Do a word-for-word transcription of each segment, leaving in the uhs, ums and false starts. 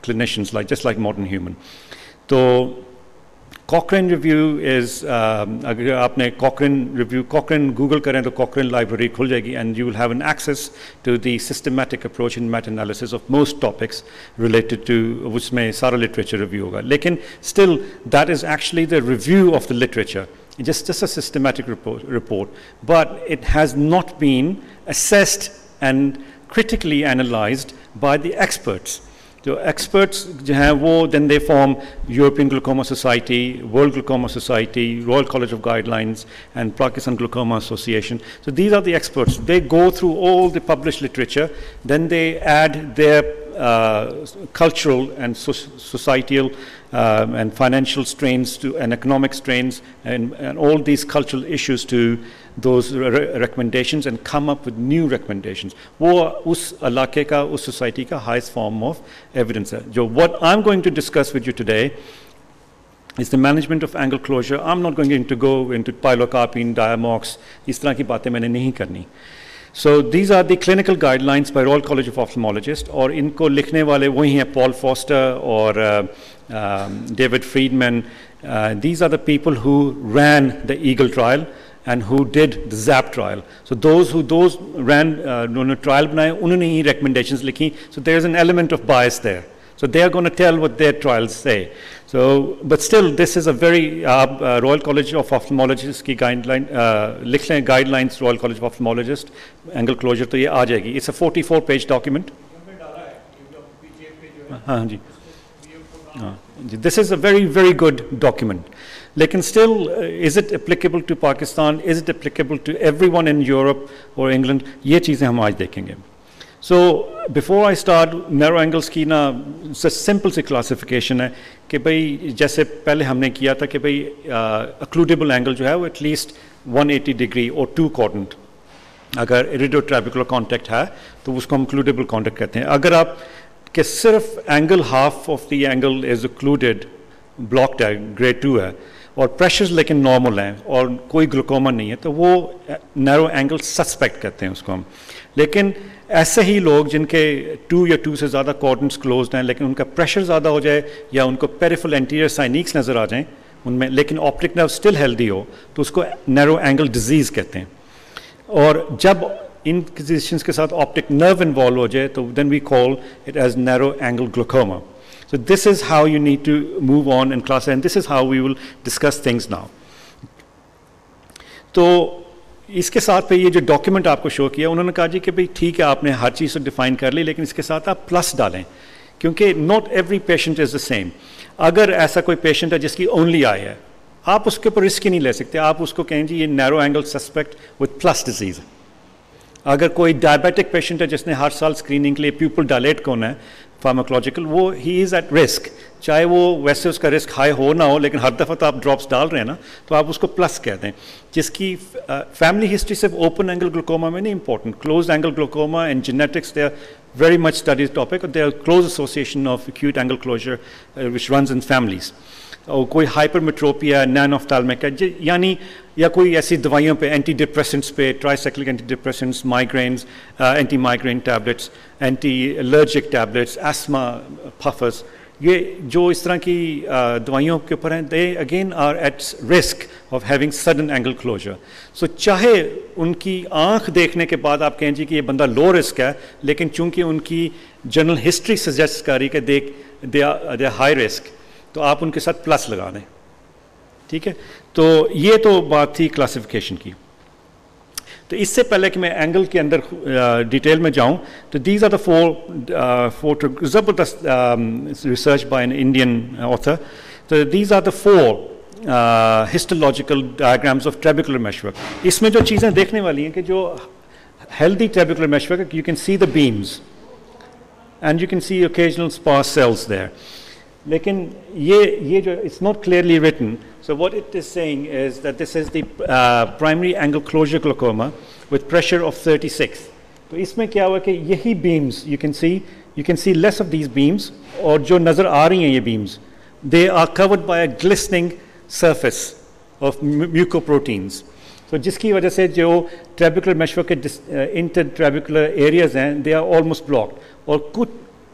clinicians, like just like modern human. So Cochrane review is, um, अगर आपने Cochrane review, Cochrane Google करें तो Cochrane library खुल जाएगी, and you will have an access to the systematic approach and meta-analysis of most topics related to, उसमें सारा literature review होगा. लेकिन still that is actually the review of the literature. Just, just a systematic report, report, but it has not been assessed and critically analyzed by the experts. So experts जो हैं वो then they form European Glaucoma Society, World Glaucoma Society, Royal College of Guidelines, and Pakistan Glaucoma Association. So these are the experts. They go through all the published literature, then they add their uh, cultural and so societal um, and financial strains to, and economic strains and, and all these cultural issues to those re recommendations and come up with new recommendations. वो उस इलाके का, उस society का highest form of evidence है. जो what I'm going to discuss with you today is the management of angle closure. I'm not going to go into pilocarpine, diamox, इस तरह की बातें मैंने नहीं करनी. So these are the clinical guidelines by Royal College of Ophthalmologists, और इनको लिखने वाले वही हैं Paul Foster और uh, um, David Friedman. Uh, these are the people who ran the Eagle trial and who did the ZAP trial. So those who those ran uh, trial बनाए उन्होंने ही recommendations लिखी. So there's an element of bias there. So they are going to tell what their trials say. So, but still, this is a very uh, uh, Royal College of Ophthalmologists की guideline, uh, लिख लें guidelines Royal College of Ophthalmologists, angle closure तो ये आ जाएगी. It's a forty-four page document. हाँ जी. This is a very very good document. Lekin still, uh, is it applicable to Pakistan? Is it applicable to everyone in Europe or England? ये चीज़ें हम आज देखेंगे. So before I start, narrow angles की ना such simple सी classification है कि भाई जैसे पहले हमने किया था कि भाई uh, occludable angle जो है वो at least one eighty degree or two quadrant. अगर iridotrabecular contact है तो उसको हम occludable contact कहते हैं. अगर आप कि सिर्फ angle half of the angle is occluded, blocked है, grade two है, और pressures लेकिन normal हैं और कोई glaucoma नहीं है तो वो narrow angle suspect कहते हैं उसको हम. लेकिन ऐसे ही लोग जिनके टू या टू से ज़्यादा quadrants closed हैं लेकिन उनका pressure ज़्यादा हो जाए या उनको peripheral anterior syneques नज़र आ जाएं उनमें लेकिन optic nerve still healthy हो तो उसको narrow angle disease कहते हैं. और जब इन conditions के साथ optic nerve involve हो जाए तो then we call it as narrow angle glaucoma. So this is how you need to move on in class and this is how we will discuss things now. तो इसके साथ पे ये जो document आपको शो किया उन्होंने कहा जी कि भाई ठीक है आपने हर चीज़ को डिफाइन कर ली लेकिन इसके साथ आप प्लस डालें क्योंकि not every patient is the same. अगर ऐसा कोई पेशेंट है जिसकी ओनली आई है आप उसके ऊपर रिस्क ही नहीं ले सकते. आप उसको कहें जी ये narrow angle suspect with plus disease. अगर कोई डायबिटिक पेशेंट है जिसने हर साल स्क्रीनिंग के लिए प्यूपल डायलेट कौन है फार्माकोलॉजिकल वो ही इज़ एट रिस्क चाहे वो वैसे उसका रिस्क हाई हो ना हो लेकिन हर दफ़ा तो आप ड्रॉप्स डाल रहे हैं ना तो आप उसको प्लस कहते हैं. जिसकी फैमिली हिस्ट्री सिर्फ ओपन एंगल ग्लूकोमा में नहीं important close angle glaucoma and genetics they are very much studied topic. There are close association of acute angle closure uh, which runs in families. और कोई hypermetropia नैन ऑफ्थाल्मिक है यानी या कोई ऐसी दवाइयों पे एंटी डिप्रेसेंट्स पे tricyclic anti depressants migraines anti migraine tablets anti allergic tablets asthma puffers ये जो इस तरह की uh, दवाइयों के ऊपर हैं they again are at risk of having sudden angle closure. So चाहे उनकी आंख देखने के बाद आप कहें जी कि ये बंदा लो रिस्क है लेकिन चूंकि उनकी जनरल हिस्ट्री सजेस्ट कर रही है कि देख they are they high risk तो आप उनके साथ प्लस लगा दें. ठीक है तो ये तो बात थी क्लासिफिकेशन की. तो इससे पहले कि मैं एंगल के अंदर डिटेल में जाऊं तो these are the four four ज़बरदस्त research by an Indian author. तो these are the four histological diagrams of trabecular meshwork. इसमें जो चीज़ें देखने वाली हैं कि जो healthy trabecular meshwork you can see the beams and you can see occasional sparse cells there. लेकिन ये ये जो it's not clearly written, so what it is saying is that this is the uh, primary angle closure glaucoma with pressure of thirty-six. तो इसमें क्या हुआ कि यही beams you can see you can see less of these beams और जो नज़र आ रही हैं ये beams they are covered by a glistening surface of mucoproteins. So जिसकी वजह से जो trabecular meshwork के uh, intertrabecular areas हैं they are almost blocked और कुछ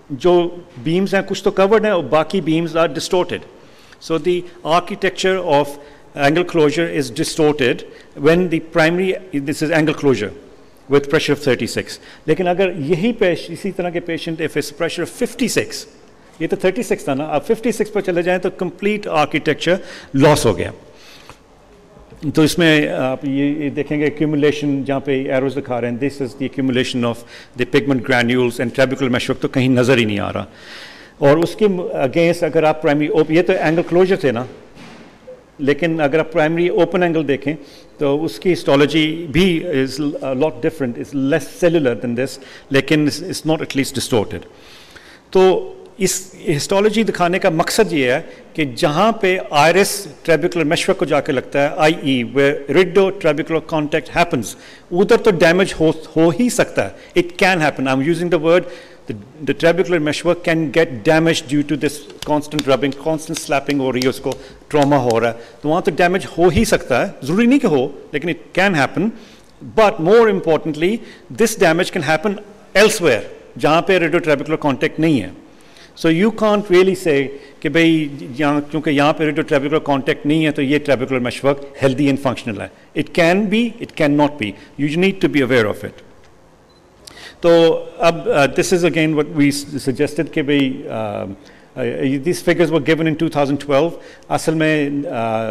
जो beams हैं कुछ तो covered हैं और बाकी beams are distorted. So the architecture of angle closure is distorted when the primary, this is angle closure with pressure of thirty-six. लेकिन अगर यही पेश इसी तरह के patient if it's pressure of fifty-six, ये तो thirty-six था ना, अब fifty-six पर चले जाएं तो complete architecture loss हो गया. तो इसमें आप ये देखेंगे accumulation जहाँ पे arrows दिखा रहे हैं, this is the accumulation of the pigment granules and trabecular meshwork तो कहीं नज़र ही नहीं आ रहा. और उसके अगेंस्ट अगर आप प्राइमरी, ये तो एंगल क्लोजर थे ना, लेकिन अगर आप प्राइमरी ओपन एंगल देखें तो उसकी हिस्टोलॉजी भी is lot different, is less cellular than this, लेकिन इट्स नॉट एटलीस्ट डिस्टोर्टेड. तो इस हिस्टोलॉजी दिखाने का मकसद ये है कि जहाँ पे आयरिस ट्रेबिकुलर मेशवर्क को जाके लगता है, i e where irido trabecular contact happens, उधर तो डैमेज हो हो ही सकता है. It can happen. I am using the word The, the trabecular meshwork can get damaged due to this constant rubbing, constant slapping हो रही है, उसको trauma हो रहा है, तो वहाँ तो damage हो ही सकता है, ज़रूरी नहीं कि हो, लेकिन it can happen. But more importantly, this damage can happen elsewhere, जहाँ पे radiotrabecular contact नहीं है. So you can't really say कि भाई यहाँ क्योंकि यहाँ पे radiotrabecular contact नहीं है तो ये trabecular meshwork healthy and functional है. It can be, it cannot be. You need to be aware of it. तो अब this is again what we suggested कि भाई these figures were given in two thousand twelve. असल में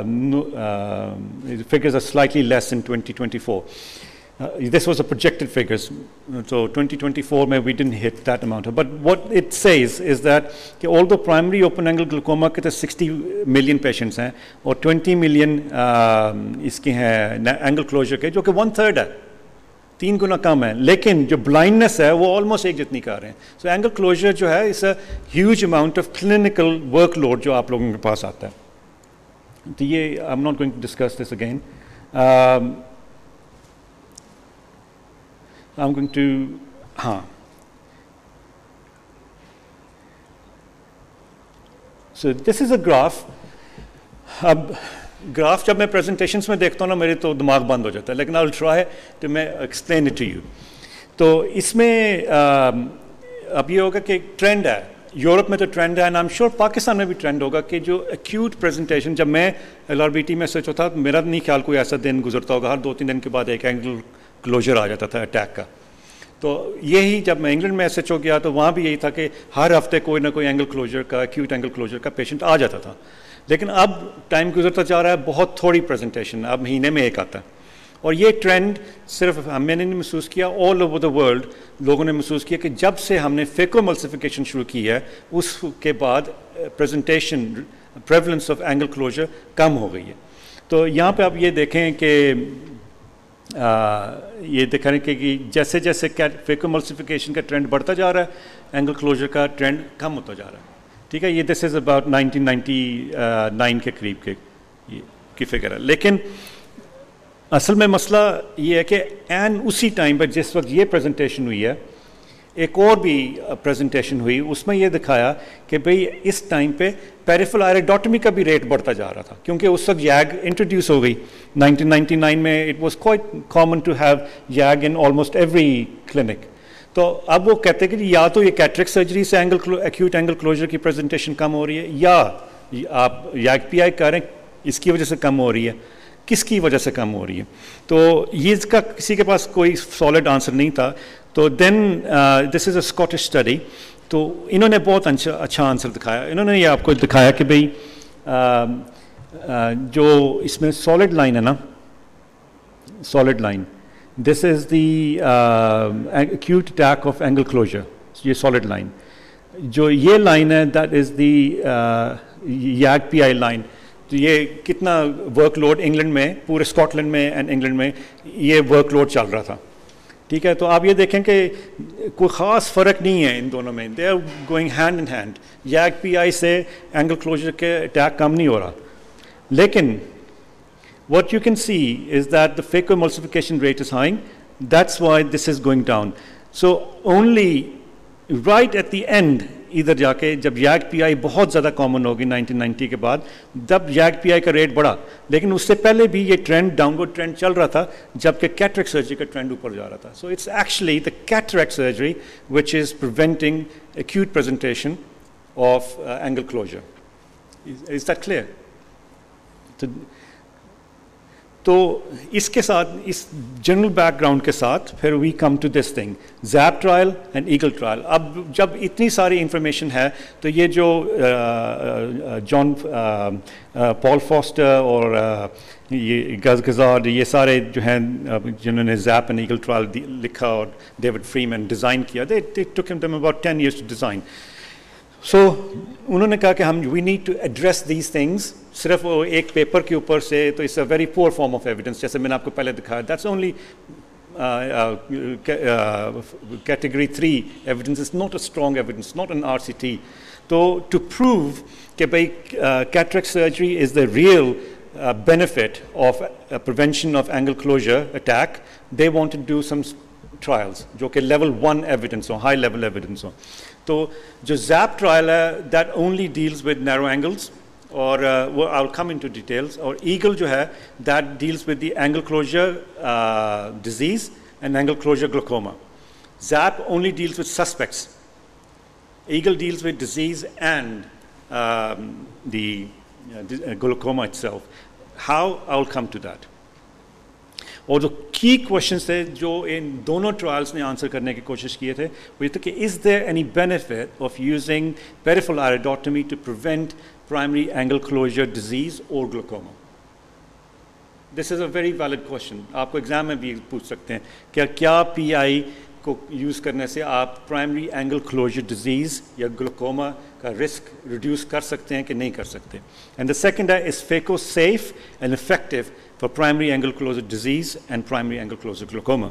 figures are slightly less in twenty twenty-four. Uh, this was a projected figures, so twenty twenty-four में we didn't hit that amount. But what it says is that कि although primary open angle glaucoma के तो sixty million patients हैं और twenty million uh, इसके हैं angle closure के, जो कि one third है, तीन गुना कम है, लेकिन जो ब्लाइंडनेस है वो ऑलमोस्ट एक जितनी कर रहे हैं. सो एंगल क्लोजर जो है इस a huge amount of clinical workload जो आप लोगों के पास आता है. तो ये I am not going to discuss this again. I am going to, हाँ, so this is a graph. अब ग्राफ जब मैं प्रेजेंटेशंस में देखता हूँ ना मेरे तो दिमाग बंद हो जाता है, लेकिन आई विल ट्राई टू मैं एक्सप्लेन इट टू यू. तो इसमें अब ये होगा कि ट्रेंड है, यूरोप में तो ट्रेंड है, and I am sure Pakistan में भी ट्रेंड होगा कि जो एक्यूट प्रेजेंटेशन, जब मैं एल आर बी टी में सच होता था, मेरा नहीं ख्याल कोई ऐसा दिन गुजरता होगा, हर दो तीन दिन के बाद एक एंगल क्लोजर आ जाता था अटैक का. तो यही जब मैं इंग्लैंड में एस एच ओ गया तो वहाँ भी यही था कि हर हफ्ते कोई ना कोई एंगल क्लोजर का, एक्यूट एंगल क्लोजर का पेशेंट आ जाता था. लेकिन अब टाइम गुजरता जा रहा है, बहुत थोड़ी प्रेजेंटेशन, अब महीने में एक आता है. और ये ट्रेंड सिर्फ मैंने नहीं महसूस किया, ऑल ओवर द वर्ल्ड लोगों ने महसूस किया कि जब से हमने फेकोमल्सिफिकेशन शुरू की है उसके बाद presentation prevalence of angle closure कम हो गई है. तो यहाँ पे आप ये देखें कि ये दिखा रहे कि जैसे जैसे फेकोमल्सिफिकेशन का ट्रेंड बढ़ता जा रहा है, एंगल क्लोजर का ट्रेंड कम होता जा रहा है. ठीक है, ये this is about nineteen ninety nine के करीब के ये की फिगर है. लेकिन असल में मसला ये है कि एन उसी टाइम पर जिस वक्त ये प्रेजेंटेशन हुई है, एक और भी प्रेजेंटेशन हुई, उसमें ये दिखाया कि भाई इस टाइम पे पेरिफेरल आयरोडोटमी का भी रेट बढ़ता जा रहा था, क्योंकि उस वक्त यैग इंट्रोड्यूस हो गई. नाइनटीन नाइंटी नाइन में it was quite common to have YAG in almost every clinic. तो अब वो कहते हैं कि या तो ये कैटरेक्ट सर्जरी से एंगल एक्यूट एंगल क्लोजर की प्रेजेंटेशन कम हो रही है, या आप यैग पी आई करें इसकी वजह से कम हो रही है. किसकी वजह से कम हो रही है? तो ये इसका किसी के पास कोई सॉलिड आंसर नहीं था. तो then this is a Scottish study. तो इन्होंने बहुत अच्छा अच्छा आंसर दिखाया. इन्होंने ये आपको दिखाया कि भाई uh, uh, जो इसमें सॉलिड लाइन है ना, solid line, this is the acute attack of angle closure. ये सॉलिड लाइन, जो ये लाइन है that is the YAG P I line. तो ये कितना वर्कलोड इंग्लैंड में, पूरे स्कॉटलैंड में एंड इंग्लैंड में ये वर्कलोड चल रहा था. ठीक है, तो आप ये देखें कि कोई ख़ास फ़र्क नहीं है इन दोनों में, they are going hand in hand. YAG P I से एंगल क्लोजर के अटैक कम नहीं हो रहा. लेकिन what you can see is that the phacoemulsification rate is high. That's why this is going down. So only right at the end इधर जाके जब यैग पी आई बहुत ज़्यादा कॉमन होगी नाइनटीन नाइंटी के बाद, तब यैग पी आई का रेट बढ़ा, लेकिन उससे पहले भी ये ट्रेंड डाउनवर्ड ट्रेंड चल रहा था, जबकि कैटरेक्ट सर्जरी का ट्रेंड ऊपर जा रहा था. So it's actually the cataract surgery which is preventing acute presentation of uh, angle closure. Is, is that clear? तो, तो इसके साथ, इस जनरल बैकग्राउंड के साथ फिर we come to this thing, ZAP trial and EAGLE trial. अब जब इतनी सारी इंफॉर्मेशन है तो ये जो जॉन पॉल फॉस्टर और uh, ये गज गजार्ड, ये सारे जो हैं जिन्होंने ज़ैप एंड ईगल ट्रायल लिखा और डेविड फ्रीमैन डिज़ाइन किया, they took him about ten years to design. So उन्होंने कहा कि हम we need to address these things. सिर्फ वो एक पेपर के ऊपर से तो it's a very poor form of evidence, जैसे मैंने आपको पहले दिखाया, that's only category three evidence, is not a strong evidence, not an R C T. तो टू प्रूव कि भाई cataract surgery is the real benefit of prevention of angle closure attack, they want to do some trials जो कि level one evidence हो, high level evidence हो. तो जो ZAP trial है that only deals with narrow angles, और वो I will come into details. और ईगल जो है that deals with the angle closure disease and angle closure glaucoma. ZAP only deals with suspects, EAGLE deals with disease and the glaucoma itself. How I will come to that. और जो की question थे जो इन दोनों trials ने answer करने की कोशिश किए थे, वो ये था कि is there any benefit of using peripheral iridotomy to prevent primary angle closure disease और glaucoma. This is a very valid question. आपको एग्जाम में भी पूछ सकते हैं क्या क्या पी आई को यूज़ करने से आप प्राइमरी एंगल क्लोजर डिजीज़ या ग्लूकोमा का रिस्क रिड्यूस कर सकते हैं कि नहीं कर सकते. एंड द सेकंड है, is phaco safe and effective for primary angle closure disease and primary angle closure glaucoma.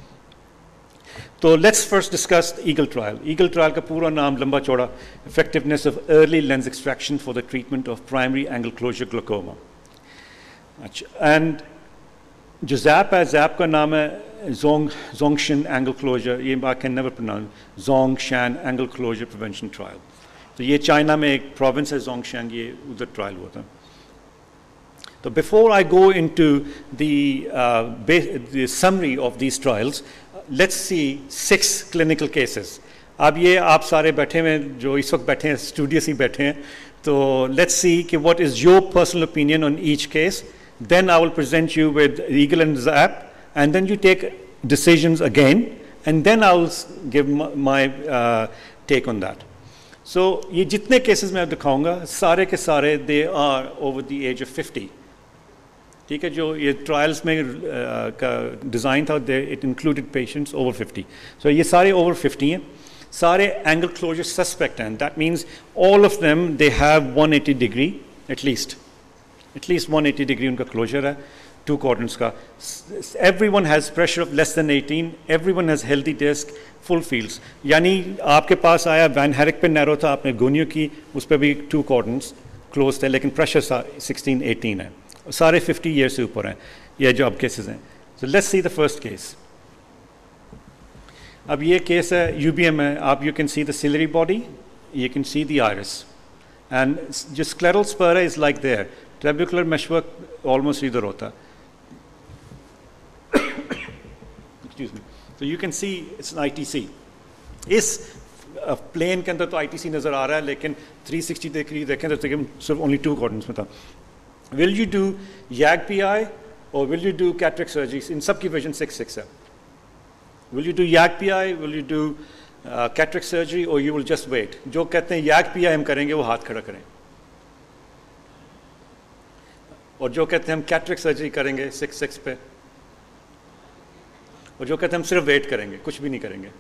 So let's first discuss the EAGLE trial. EAGLE trial का पूरा नाम लंबा चौड़ा, effectiveness of early lens extraction for the treatment of primary angle closure glaucoma. And जो ZAP है, ZAP का नाम है Zhong Zhongshan angle closure, ये I can never pronounce, Zhongshan angle closure prevention trial. तो ये चाइना में एक province है Zhongshan, ये उधर trial हुआ था. So before I go into the, uh, the summary of these trials, uh, let's see six clinical cases. अब ये आप सारे बैठे हुए जो इस वक्त बैठे हैं, स्टूडियस ही बैठे हैं, तो let's see कि what is your personal opinion on each case. Then I will present you with EAGLE and ZAP, and then you take decisions again, and then I will give my uh, take on that. So ये जितने cases मैं दिखाऊंगा सारे के सारे they are over the age of fifty. ठीक है, जो ये ट्रायल्स में uh, का डिज़ाइन था, it included patients over fifty. So ये सारे ओवर फिफ्टी हैं, सारे एंगल क्लोजर सस्पेक्ट हैं. That means all of them they have one eighty degree at least, at least one eighty degree उनका क्लोजर है टू क्वाड्रेंट्स का. Every one has pressure of less than eighteen, every one has healthy disc, full fields. यानी आपके पास आया van Herrick पे narrow था, आपने gonio की, उस पर भी टू क्वाड्रेंट्स क्लोज थे, लेकिन प्रेशर सिक्सटीन एटीन है. सारे फिफ्टी ईयर से ऊपर हैं ये जो अब केसेस हैं. So let's see the first case. अब ये केस है यूबीएम है. आप you can see the ciliary body, you can see the iris, and जो स्क्लेरल स्पर है is like there, trabecular meshwork almost इधर होता है. Excuse me. तो you can see it's I T C. इस प्लेन के अंदर तो आई टी सी नज़र आ रहा है, लेकिन थ्री सिक्सटी देख देखें तो सिर्फ ओनली टू क्वाड्रेंट्स में था. Will you do YAG P I or will you do cataract surgery? In सब की version six six है. Will you do YAG P I? Will you do uh, cataract surgery or you will just wait? जो कहते हैं YAG P I हम करेंगे वो हाथ खड़ा करें, और जो कहते हैं हम cataract surgery करेंगे six six पे, और जो कहते हैं हम सिर्फ वेट करेंगे, कुछ भी नहीं करेंगे.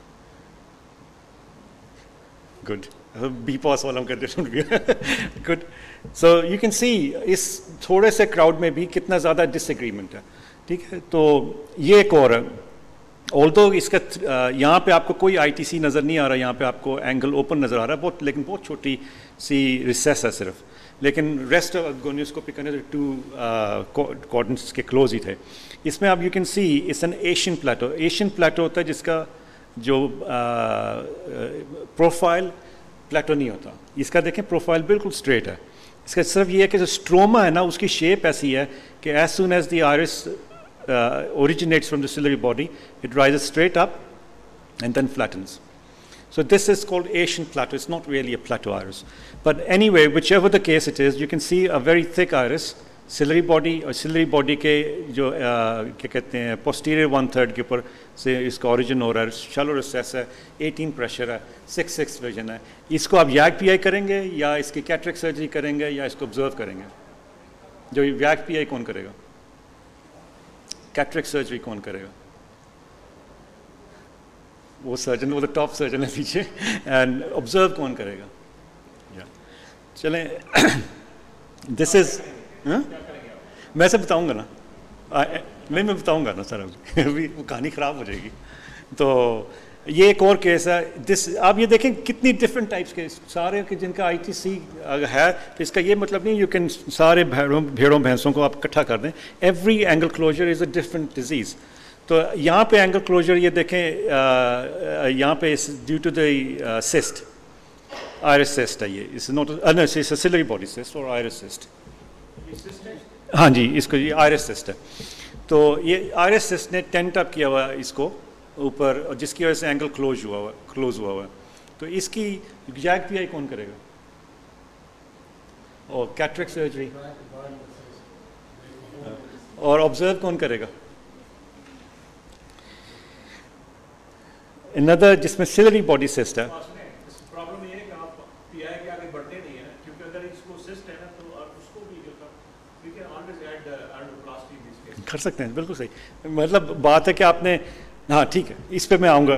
Good. बी पॉस वाला हम कर देते हैं. Good. So you can see इस थोड़े से क्राउड में भी कितना ज़्यादा डिसएग्रीमेंट है. ठीक है, तो ये एक और है. ऑल्दो इसका यहाँ पे आपको कोई आईटीसी नज़र नहीं आ रहा, यहाँ पे आपको एंगल ओपन नज़र आ रहा है बहुत, लेकिन बहुत छोटी सी रिसेस है सिर्फ, लेकिन रेस्ट गोनियोस्कोपी करने से टू क्वाड्रेंट्स के क्लोज ही थे. इसमें आप you can see it's an Asian plateau. Asian plateau होता है जिसका जो प्रोफाइल प्लेटो नहीं होता। इसका देखें प्रोफाइल बिल्कुल स्ट्रेट है। इसका सिर्फ ये है कि जो स्ट्रोमा है ना उसकी शेप ऐसी है कि as soon as the iris originates from the ciliary body, it rises straight up and then flattens. So this is called Asian plateau. It's not really a plateau iris. But anyway, whichever the case it is, you can see a very thick iris, ciliary body और ciliary body के जो uh, क्या कहते हैं posterior one third के ऊपर से इसका origin हो रहा है, shallow recess है, eighteen pressure है, six six vision है। इसको आप Y P I करेंगे या इसकी cataract surgery करेंगे या इसको observe करेंगे? जो Y P I कौन करेगा? कैटरेक्ट सर्जरी कौन करेगा? वो सर्जन, वो तो टॉप सर्जन है पीछे। एंड ऑब्जर्व कौन करेगा? yeah. चलें दिस इज मैं से बताऊंगा ना, नहीं मैं बताऊंगा ना सर, अभी वो कहानी ख़राब हो जाएगी। तो ये एक और केस है। दिस आप ये देखें कितनी डिफरेंट टाइप्स के सारे के जिनका आईटीसी है, तो इसका ये मतलब नहीं यू कैन सारे भेड़ों भेड़ों भैंसों को आप इकट्ठा कर दें। Every angle closure is a different disease. तो यहाँ पे एंगल क्लोजर ये देखें, यहाँ पे due to the cyst, iris cyst है ये, it's not it's a ciliary body cyst और आयरिस सिस्ट। हाँ जी, इसको ये आयरिस सिस्ट है। तो ये आयरिस सिस्ट ने टेंट अप किया हुआ इसको ऊपर, जिसकी वजह से एंगल क्लोज हुआ हुआ क्लोज हुआ हुआ है। तो इसकी जैक पी आई कौन करेगा? और कैटरेक्ट सर्जरी और ऑब्जर्व कौन करेगा? अनदर जिसमें सिलियरी बॉडी सिस्ट है। प्रॉब्लम ये है कि आप पीआई के आगे बढ़ते नहीं है, क्योंकि अगर इसको सिस्ट है ना तो उसको भी जो we can always add endoplasty in this case. कर सकते हैं, बिल्कुल सही। मतलब बात है कि आपने, हाँ ठीक है, इस पे मैं आऊँगा।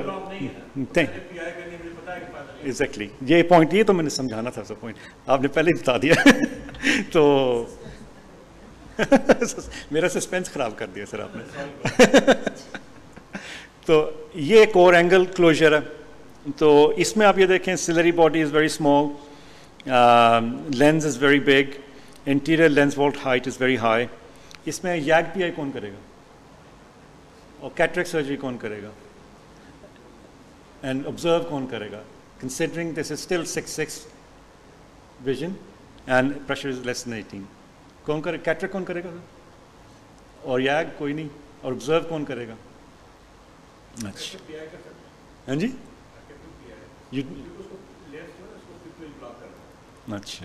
एग्जैक्टली ये पॉइंट, ये तो मैंने समझाना था सब पॉइंट, आपने पहले ही बता दिया। तो मेरा सस्पेंस खराब कर दिया सर आपने। तो ये एक और एंगल क्लोजर है। तो इसमें आप ये देखें, ciliary body is very small, lens is very big, anterior lens vault height is very high. इसमें यैग पी आई कौन करेगा और कैटरेक्ट सर्जरी कौन करेगा एंड ऑब्जर्व कौन करेगा? Considering this is still six six vision and pressure is less than eighteen, कौन करे? कैटरेक्ट कौन करेगा और यैग कोई नहीं, और ऑब्जर्व कौन करेगा? अच्छा हाँ जी, यू अच्छा।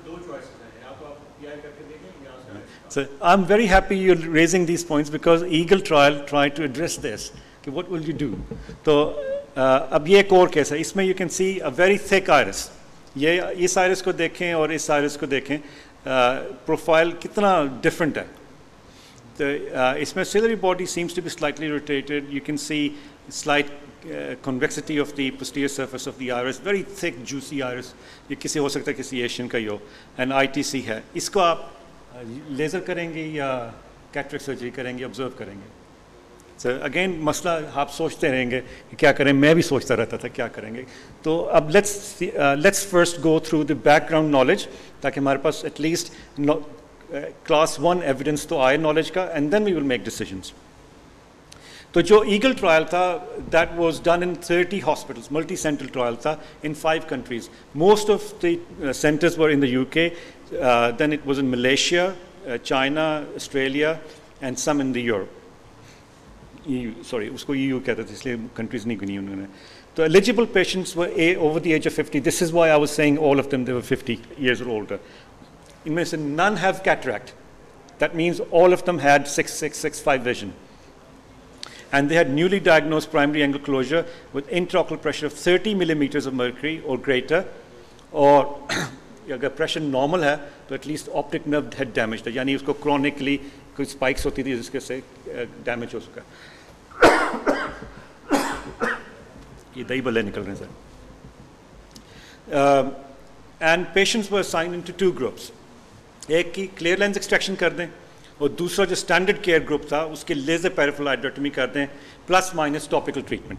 So I'm very happy you're raising these points because Eagle trial tried to address this. कि what will you do? तो uh, अब ये एक और केस है, इसमें you can see a very thick iris. ये इस iris को देखें और इस iris को देखें, प्रोफाइल uh, कितना different है। तो uh, इसमें ciliary body seems to be slightly rotated. You can see slight uh, convexity of the posterior surface of the iris. Very thick, juicy iris. ये किसी हो सकता है किसी एशियन का ही हो, and I T C है। इसको आप लेज़र करेंगे या कैटरेक्ट सर्जरी करेंगे, ऑब्जर्व करेंगे? सर अगेन मसला आप सोचते रहेंगे कि क्या करें, मैं भी सोचता रहता था क्या करेंगे। तो अब let's let's first go through the background knowledge, ताकि हमारे पास एटलीस्ट क्लास वन एविडेंस तो आए नॉलेज का, and then we will make decisions. तो जो ईगल ट्रायल था, that was done in thirty hospitals, multi centre trial था in five countries. Most of the centres were in the UK, then it was in Malaysia, China, Australia and some in the Europe. Sorry उसको E U कहते थे, इसलिए countries नहीं गिनी उन्होंने। तो eligible patients were a over the age of fifty. This is why I was saying all of them they were fifty years और ओल्डर। इनमें से none have cataract, that means all of them had six six six five vision, and they had newly diagnosed primary angle closure with intraocular pressure of thirty millimeters of mercury or greater, और अगर pressure normal है तो at least optic nerve head damage है, यानी उसको chronically कोई spikes होती थी जिसके से डैमेज हो सका। ये दही बल्ले निकल रहे हैं sir. And patients were assigned into two groups, एक की क्लियर लेंस एक्सट्रैक्शन कर दें और दूसरा जो स्टैंडर्ड केयर ग्रुप था उसके लेजर पेरिफेरल आइडोटमी कर दें प्लस माइनस टॉपिकल ट्रीटमेंट।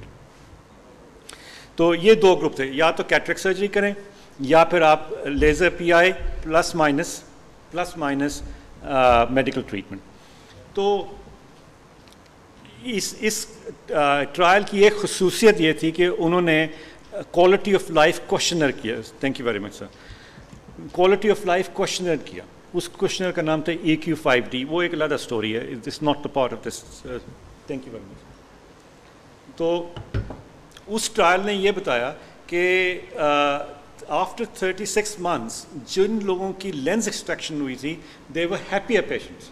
तो ये दो ग्रुप थे, या तो कैटरेक्ट सर्जरी करें या फिर आप laser PI plus minus plus minus medical treatment. तो इस इस ट्रायल की एक खसूसियत ये थी कि उन्होंने क्वालिटी ऑफ लाइफ क्वेश्चनर किया, thank you very much sir, quality of life questionnaire किया, उस क्वेश्चनर का नाम था ए क्यू फाइव डी, वो एक अलग स्टोरी है, it is not the part of this, thank you very much. तो उस ट्रायल ने ये बताया कि आफ्टर थर्टी सिक्स मंथ्स जिन लोगों की लेंस एक्सट्रैक्शन हुई थी, they were happier patients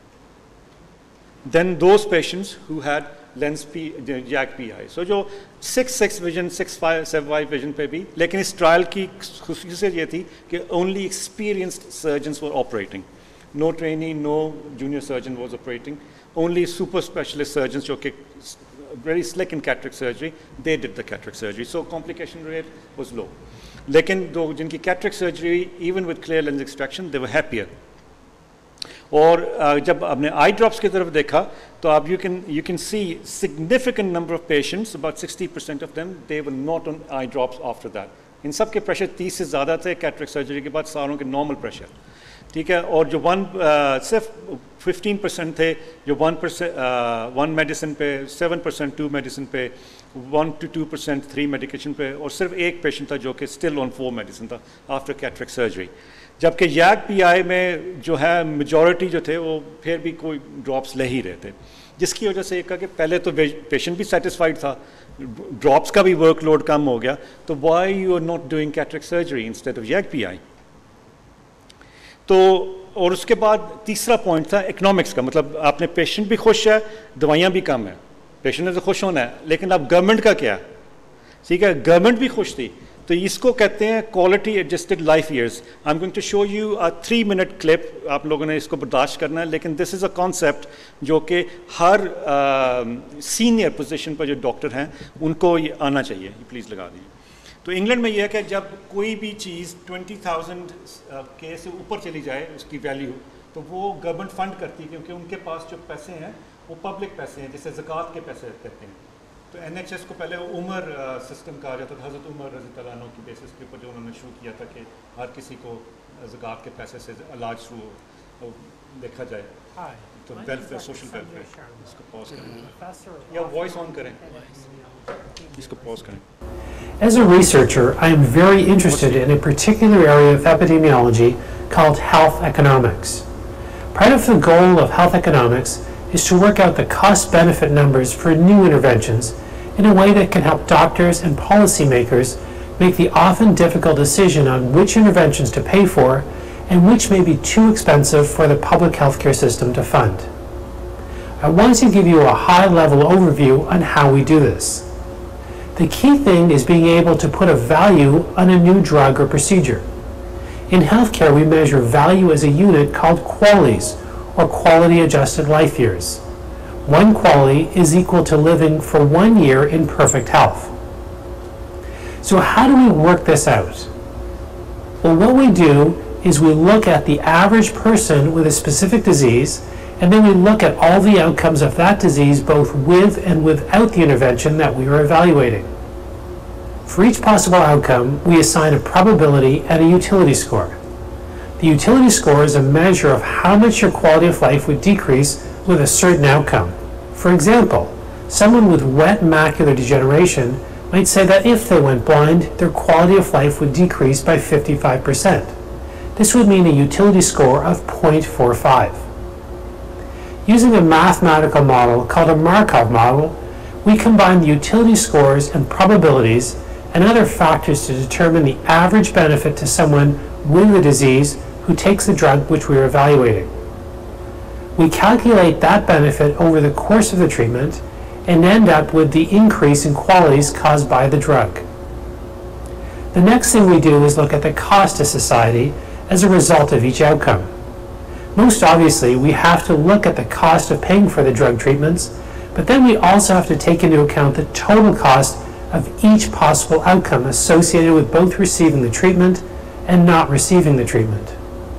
than those patients who had lens P YAG P I. So जो six six vision six five seven five vision पे भी, लेकिन इस ट्रायल की खुसूसियत ये थी कि only experienced surgeons were operating, no trainee, no junior surgeon was operating, only super specialist surgeons जो कि very slick in cataract surgery, they did the cataract surgery, so complication rate was low. लेकिन दो जिनकी cataract surgery even with clear lens extraction, they were happier. और जब आपने eye drops की तरफ देखा तो आप you can you can see significant number of patients, about sixty percent of them they were not on eye drops after that. इन सब के प्रेशर तीस से ज़्यादा थे कैटरेक्ट सर्जरी के बाद, सारों के नॉर्मल प्रेशर, ठीक है। और जो वन सिर्फ फिफ्टीन परसेंट थे जो वन परसेंट वन मेडिसिन पे, सेवन परसेंट टू मेडिसिन पे, one two two percent three medication पे, और सिर्फ एक पेशेंट था जो कि स्टिल ऑन फोर मेडिसिन था आफ्टर कैटरेक्ट सर्जरी। जबकि जैक पी आई में जो है मेजॉरिटी जो थे वो फिर भी कोई ड्रॉप्स ले ही रहे थे, जिसकी वजह से एक कहा कि पहले तो पेशेंट भी सेटिस्फाइड था, ड्रॉप्स का भी वर्कलोड कम हो गया, तो why you are not doing cataract surgery instead of YAG P I. तो और उसके बाद तीसरा पॉइंट था इकोनॉमिक्स का, मतलब आपने पेशेंट भी खुश है, दवाइयाँ भी कम है, पेशेंट ने तो खुश होना है, लेकिन अब गवर्नमेंट का क्या, ठीक है, गवर्नमेंट भी खुश थी। तो इसको कहते हैं quality adjusted life years. I am going to show you a three minute clip, आप लोगों ने इसको बर्दाश्त करना है, लेकिन दिस इज़ अ कॉन्सेप्ट जो कि हर सीनियर uh, पोजीशन पर जो डॉक्टर हैं उनको ये आना चाहिए, प्लीज़ लगा दीजिए। तो इंग्लैंड में यह है कि जब कोई भी चीज़ ट्वेंटी थाउजेंड के से ऊपर चली जाए उसकी वैल्यू, तो वो गवर्नमेंट फंड करती है, क्योंकि उनके पास जो पैसे हैं वो पब्लिक पैसे हैं, जैसे ज़कात के पैसे कहते हैं। तो एन एच एस को पहले उमर सिस्टम कहा जाता था, हज़रत उमर रज़ी अल्लाह अन्हु की बेसिस के ऊपर जो उन्होंने शुरू किया था कि हर किसी को ज़कात के पैसे से इलाज शुरू देखा जाए। तो वेलफेयर, सोशल वेलफेयर, इसको पॉज करें या वॉइस ऑन करें, इसको पॉज करें। As a researcher, I am very interested in a particular area of epidemiology called health economics. Part of the goal of health economics is to work out the cost-benefit numbers for new interventions in a way that can help doctors and policymakers make the often difficult decision on which interventions to pay for and which may be too expensive for the public healthcare system to fund. I want to give you a high-level overview on how we do this. The key thing is being able to put a value on a new drug or procedure. In healthcare, we measure value as a unit called qualities, or quality adjusted life years. One quality is equal to living for one year in perfect health. So how do we work this out? Well, what we do is we look at the average person with a specific disease, and then we look at all the outcomes of that disease both with and without the intervention that we are evaluating. For each possible outcome, we assign a probability and a utility score. The utility score is a measure of how much your quality of life would decrease with a certain outcome. For example, someone with wet macular degeneration might say that if they went blind, their quality of life would decrease by fifty-five percent. This would mean a utility score of zero point four five. Using a mathematical model called a Markov model, we combine the utility scores and probabilities and other factors to determine the average benefit to someone with the disease who takes the drug which we are evaluating. We calculate that benefit over the course of the treatment and end up with the increase in qualities caused by the drug. The next thing we do is look at the cost to society as a result of each outcome. Most obviously, we have to look at the cost of paying for the drug treatments, but then we also have to take into account the total cost of each possible outcome associated with both receiving the treatment and not receiving the treatment.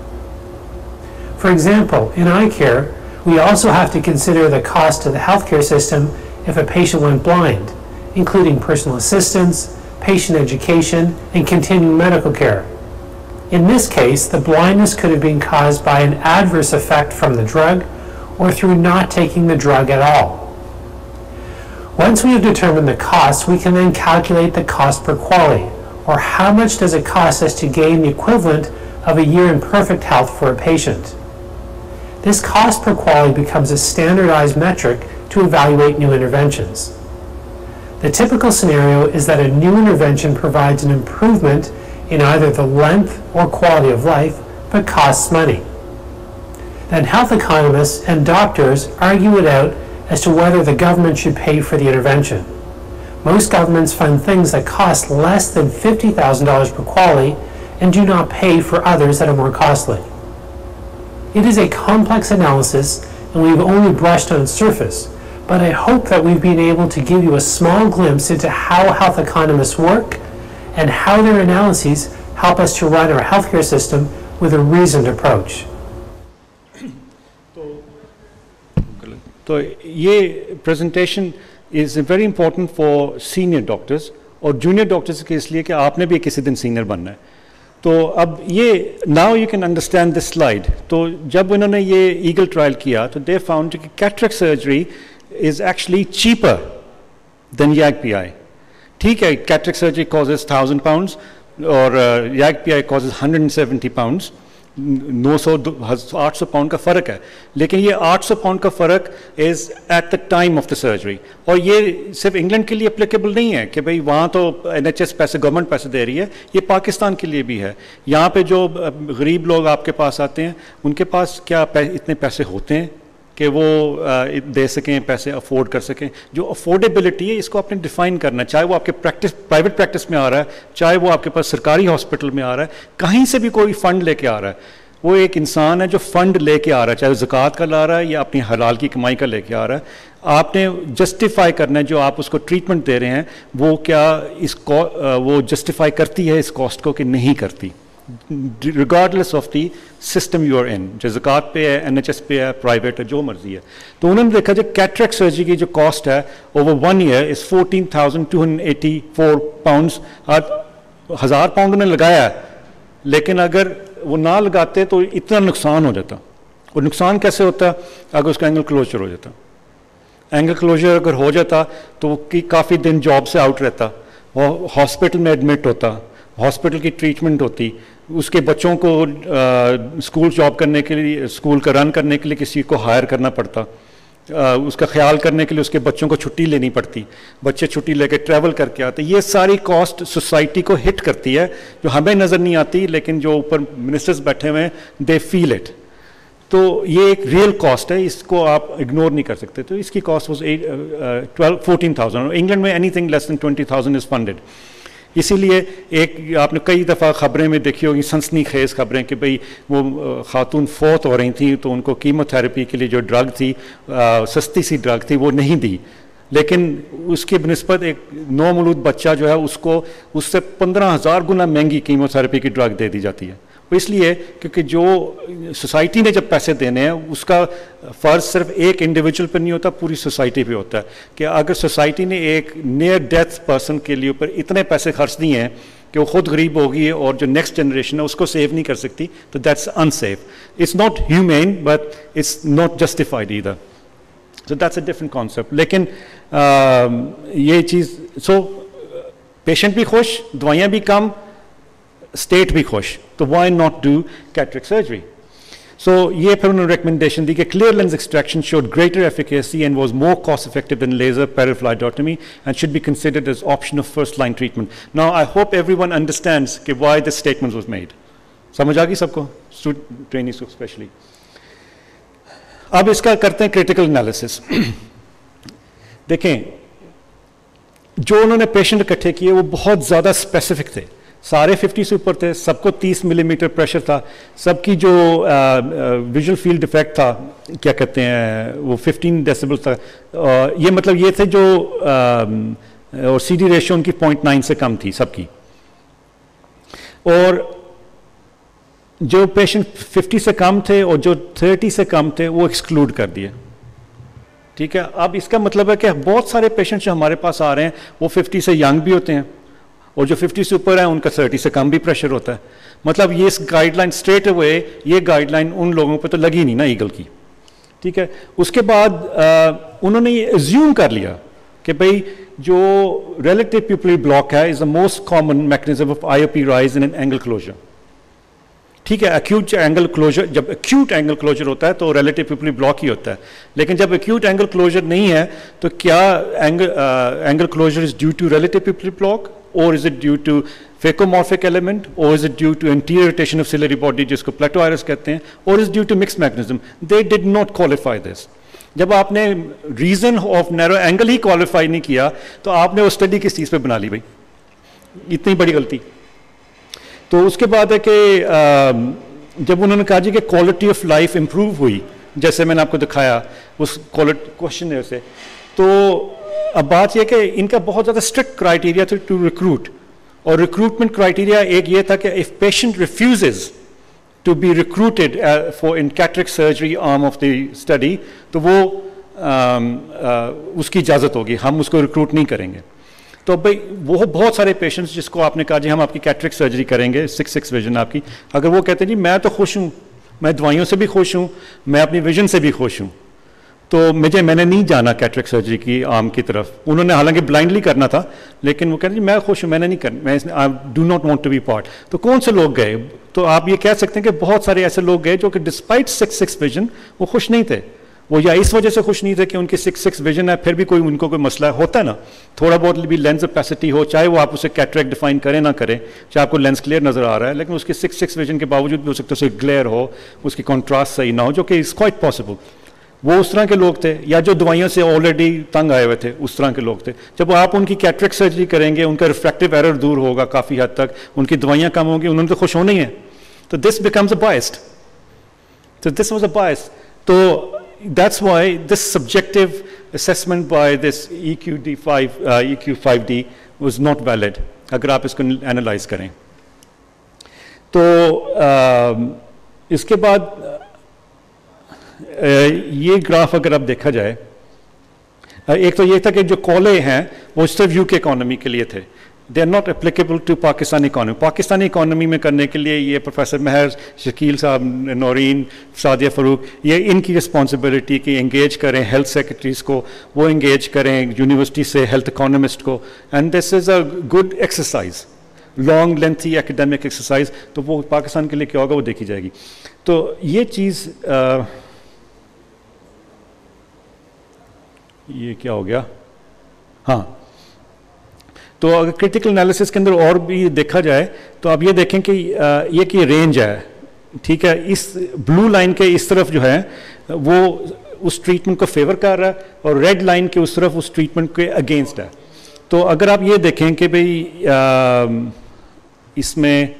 For example, in eye care, we also have to consider the cost to the healthcare system if a patient went blind, including personal assistance, patient education, and continuing medical care. In this case, the blindness could have been caused by an adverse effect from the drug or through not taking the drug at all. Once we have determined the cost, we can then calculate the cost per quality, or how much does it cost us to gain the equivalent of a year in perfect health for a patient. This cost per quality becomes a standardized metric to evaluate new interventions. The typical scenario is that a new intervention provides an improvement in either the length or quality of life, but costs money. Then health economists and doctors argue it out as to whether the government should pay for the intervention. Most governments fund things that cost less than fifty thousand dollars per quality and do not pay for others that are more costly. It is a complex analysis and we've only brushed on the surface, but I hope that we've been able to give you a small glimpse into how health economists work and how their analyses help us to run our healthcare system with a reasoned approach. तो ये presentation is very important for senior doctors और junior doctors के इसलिए कि आपने भी किसी दिन senior बनना है. तो अब ये now you can understand this slide. तो जब उन्होंने ये Eagle trial किया तो they found कि cataract surgery is actually cheaper than Y A G P I. ठीक है, cataract surgery causes thousand pounds और uh, Y A G P I causes one hundred seventy pounds. नौ सौ आठ सौ pound का फ़र्क है, लेकिन ये आठ सौ पाउंड का फ़र्क is at the time of the surgery. और ये सिर्फ इंग्लैंड के लिए एप्लीकेबल नहीं है कि भाई वहाँ तो एन एच एस पैसे गवर्नमेंट पैसे दे रही है, ये पाकिस्तान के लिए भी है. यहाँ पे जो गरीब लोग आपके पास आते हैं उनके पास क्या पै, इतने पैसे होते हैं कि वो आ, दे सकें, पैसे अफोर्ड कर सकें. जो अफोर्डेबिलिटी है इसको आपने डिफ़ाइन करना, चाहे वो आपके प्रैक्टिस प्राइवेट प्रैक्टिस में आ रहा है, चाहे वो आपके पास सरकारी हॉस्पिटल में आ रहा है, कहीं से भी कोई फ़ंड लेके आ रहा है, वो एक इंसान है जो फ़ंड लेके आ रहा है, चाहे वो ज़कात का ला रहा है या अपनी हलाल की कमाई का लेके आ रहा है. आपने जस्टिफाई करना है जो आप उसको ट्रीटमेंट दे रहे हैं वो क्या इसको वो जस्टिफाई करती है इस कॉस्ट को कि नहीं करती, regardless of the system you are in, जो ज़कात पे है, एन एच एस पे है, प्राइवेट है, जो मर्जी है. तो उन्होंने देखा जो कैटरेक्ट सर्जरी की जो कॉस्ट है over one year is fourteen thousand two hundred eighty four pounds. हज़ार पाउंड उन्होंने लगाया है, लेकिन अगर वो ना लगाते तो इतना नुकसान हो जाता. और नुकसान कैसे होता अगर उसका एंगल क्लोजर हो जाता. एंगल क्लोजर अगर हो जाता तो वो काफ़ी दिन जॉब से आउट रहता, वो हॉस्पिटल में एडमिट होता, हॉस्पिटल की ट्रीटमेंट होती, उसके बच्चों को आ, स्कूल जॉब करने के लिए, स्कूल का रन करने के लिए किसी को हायर करना पड़ता, आ, उसका ख्याल करने के लिए उसके बच्चों को छुट्टी लेनी पड़ती, बच्चे छुट्टी लेके ट्रैवल करके आते. ये सारी कॉस्ट सोसाइटी को हिट करती है जो हमें नज़र नहीं आती, लेकिन जो ऊपर मिनिस्टर्स बैठे हुए हैं दे फील इट. तो ये एक रियल कॉस्ट है, इसको आप इग्नोर नहीं कर सकते. तो इसकी cost was at twelve fourteen thousand. England में anything less than twenty thousand is funded. इसीलिए एक आपने कई दफ़ा ख़बरें में देखी होगी सनसनीखेज़ खबरें कि भाई वो खातून फौत हो रही थी तो उनको कीमोथेरेपी के लिए जो ड्रग थी आ, सस्ती सी ड्रग थी वो नहीं दी, लेकिन उसकी बनिस्बत एक नौमौलूद बच्चा जो है उसको उससे पंद्रह हज़ार गुना महंगी कीमोथेरेपी की ड्रग दे दी जाती है. इसलिए क्योंकि जो सोसाइटी ने जब पैसे देने हैं उसका फ़र्ज सिर्फ एक इंडिविजुअल पर नहीं होता, पूरी सोसाइटी पे होता है. कि अगर सोसाइटी ने एक नियर डेथ पर्सन के लिए ऊपर इतने पैसे खर्च दिए हैं कि वो खुद गरीब होगी और जो नेक्स्ट जनरेशन है उसको सेव नहीं कर सकती, तो that's unsafe. It's not humane but it's not justified either. So that's a different concept. लेकिन uh, ये चीज़ सो पेशेंट भी खुश, दवाइयाँ भी कम, स्टेट भी खुश, तो why not do cataract surgery. So ये फिर उन्होंने रिकमेंडेशन दी कि clear lens extraction showed greater efficacy and was more cost effective than laser peripheral iridotomy and should be considered as option of first line treatment. Now I hope everyone understands कि why this statement was made. समझ आ गई सबको, trainings को specially. अब इसका करते हैं क्रिटिकल एनालिसिस. देखें जो उन्होंने पेशेंट इकट्ठे किए वो बहुत ज़्यादा स्पेसिफिक थे, सारे पचास से ऊपर थे, सबको तीस मिलीमीटर प्रेशर था, सबकी जो विजुअल फील्ड डिफेक्ट था क्या कहते हैं वो पंद्रह डेसिबल था. आ, ये मतलब ये थे जो आ, और सी डी रेशियो उनकी पॉइंट नाइन से कम थी सबकी. और जो पेशेंट पचास से कम थे और जो तीस से कम थे वो एक्सक्लूड कर दिए. ठीक है. अब इसका मतलब है कि बहुत सारे पेशेंट जो हमारे पास आ रहे हैं वो पचास से यंग भी होते हैं और जो पचास से ऊपर है उनका तीस से कम भी प्रेशर होता है. मतलब ये इस गाइडलाइन स्ट्रेट अवे ये गाइडलाइन उन लोगों पे तो लगी नहीं ना ईगल की. ठीक है. उसके बाद आ, उन्होंने ये एज्यूम कर लिया कि भाई जो relative pupillary block है is the most common mechanism of I O P rise in an angle closure. ठीक है, acute angle closure, जब acute angle closure होता है तो relative pupillary block ही होता है, लेकिन जब acute angle closure नहीं है तो क्या angle, uh, angle closure is due to relative pupillary block or is it due to phacomorphic element or is it due to anterior rotation of ciliary body जिसको plateau iris कहते हैं, or is due to mixed mechanism? They did not qualify this. जब आपने reason of narrow angle ही qualify नहीं किया तो आपने वो स्टडी किस चीज़ पे बना ली भाई, इतनी बड़ी गलती। तो उसके बाद है कि जब उन्होंने कहा जी कि क्वालिटी ऑफ लाइफ इंप्रूव हुई, जैसे मैंने आपको दिखाया उस क्वेश्चन से, तो अब बात यह कि इनका बहुत ज़्यादा स्ट्रिक्ट क्राइटेरिया था टू रिक्रूट, और रिक्रूटमेंट क्राइटेरिया एक ये था कि if patient refuses to be recruited uh, for in cataract surgery arm of the study, तो वो um, uh, उसकी इजाज़त होगी, हम उसको रिक्रूट नहीं करेंगे। तो भाई वो बहुत सारे पेशेंट्स जिसको आपने कहा जी हम आपकी कैटरेक्ट सर्जरी करेंगे, सिक्स सिक्स विजन आपकी, अगर वो कहते हैं जी मैं तो खुश हूँ, मैं दवाइयों से भी खुश हूँ, मैं अपनी विजन से भी खुश हूँ, तो मुझे मैंने नहीं जाना कैटरेक्ट सर्जरी की आर्म की तरफ। उन्होंने हालांकि ब्लाइंडली करना था, लेकिन वो कहते हैं मैं खुश हूँ, मैंने नहीं करना, मैं I do not want to be part. तो कौन से लोग गए? तो आप ये कह सकते हैं कि बहुत सारे ऐसे लोग गए जो कि डिस्पाइट सिक्स सिक्स विजन वो खुश नहीं थे। वो या इस वजह से खुश नहीं थे कि उनकी सिक्स सिक्स विजन है, फिर भी कोई उनको कोई मसला होता है ना, थोड़ा बहुत भी लेंस ओपेसिटी हो, चाहे वो आप उसे कैटरेक्ट डिफाइन करें ना करें, चाहे आपको लेंस क्लियर नजर आ रहा है, लेकिन उसकी सिक्स सिक्स विजन के बावजूद भी हो सकता है उसे ग्लेयर हो, उसकी कॉन्ट्रास्ट सही ना हो, जो कि इज क्वाइट पॉसिबल। वो उस तरह के लोग थे, या जो दवाइयों से ऑलरेडी तंग आए हुए थे, उस तरह के लोग थे। जब आप उनकी कैटरेक्ट सर्जरी करेंगे, उनका रिफ्रैक्टिव एरर दूर होगा काफ़ी हद तक, उनकी दवाइयाँ कम होंगी, उन्होंने तो खुश होना ही है। तो दिस बिकम्स अ बायस्ड, तो दिस वाज अ बायस। तो that's why this subjective assessment by this E Q D five, uh, E Q five D was not valid, अगर आप इसको एनालाइज करें। तो uh, इसके बाद ये ग्राफ अगर अब देखा जाए, एक तो ये था कि जो कॉले हैं वो सिर्फ यूके इकोनॉमी के लिए थे, they are not applicable to Pakistani economy. Pakistani economy में करने के लिए ये प्रोफेसर महर, शकील साहब, नौरीन, सादिया फ़रूक, ये इनकी रिस्पॉन्सिबिलिटी कि एंगेज करें हेल्थ सेक्रेटरीज को, वो एंगेज करें यूनिवर्सिटी से हेल्थ इकोनॉमिस्ट को, and this is a good exercise, long lengthy academic exercise. तो वो पाकिस्तान के लिए क्या होगा वो देखी जाएगी। तो ये चीज़ आ, ये क्या हो गया, हाँ। तो अगर क्रिटिकल एनालिसिस के अंदर और भी देखा जाए तो आप ये देखें कि ये की रेंज है, ठीक है, इस ब्लू लाइन के इस तरफ जो है वो उस ट्रीटमेंट को फेवर कर रहा है, और रेड लाइन के उस तरफ उस ट्रीटमेंट के अगेंस्ट है। तो अगर आप ये देखें कि भाई इसमें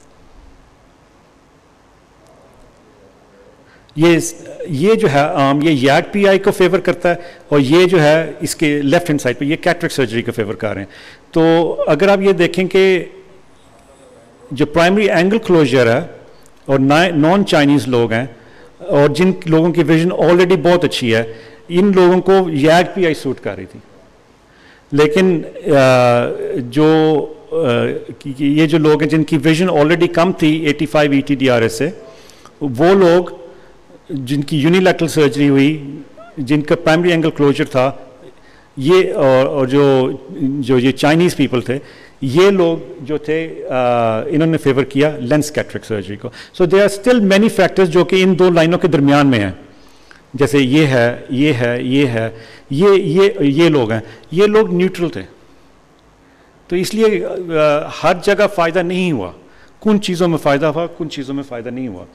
ये ये जो है आम, ये याग पी आई को फेवर करता है, और ये जो है इसके लेफ्ट हैंड साइड पे ये कैटरेक्ट सर्जरी को फेवर कर रहे हैं। तो अगर आप ये देखें कि जो प्राइमरी एंगल क्लोजर है और नॉन चाइनीज़ लोग हैं और जिन लोगों की विजन ऑलरेडी बहुत अच्छी है, इन लोगों को याग पी आई सूट कर रही थी। लेकिन जो ये जो लोग हैं जिनकी विजन ऑलरेडी कम थी पचासी E T D R S से, वो लोग जिनकी यूनिलैटरल सर्जरी हुई, जिनका प्राइमरी एंगल क्लोजर था, ये और, और जो जो ये चाइनीज़ पीपल थे, ये लोग जो थे आ, इन्होंने फेवर किया लेंस कैटरेक्ट सर्जरी को। So there are still many factors जो कि इन दो लाइनों के दरमियान में हैं, जैसे ये है, ये है, ये है, ये ये ये लोग हैं, ये लोग न्यूट्रल थे। तो इसलिए आ, हर जगह फ़ायदा नहीं हुआ, कुछ चीज़ों में फ़ायदा हुआ, कुछ चीज़ों में फ़ायदा नहीं हुआ।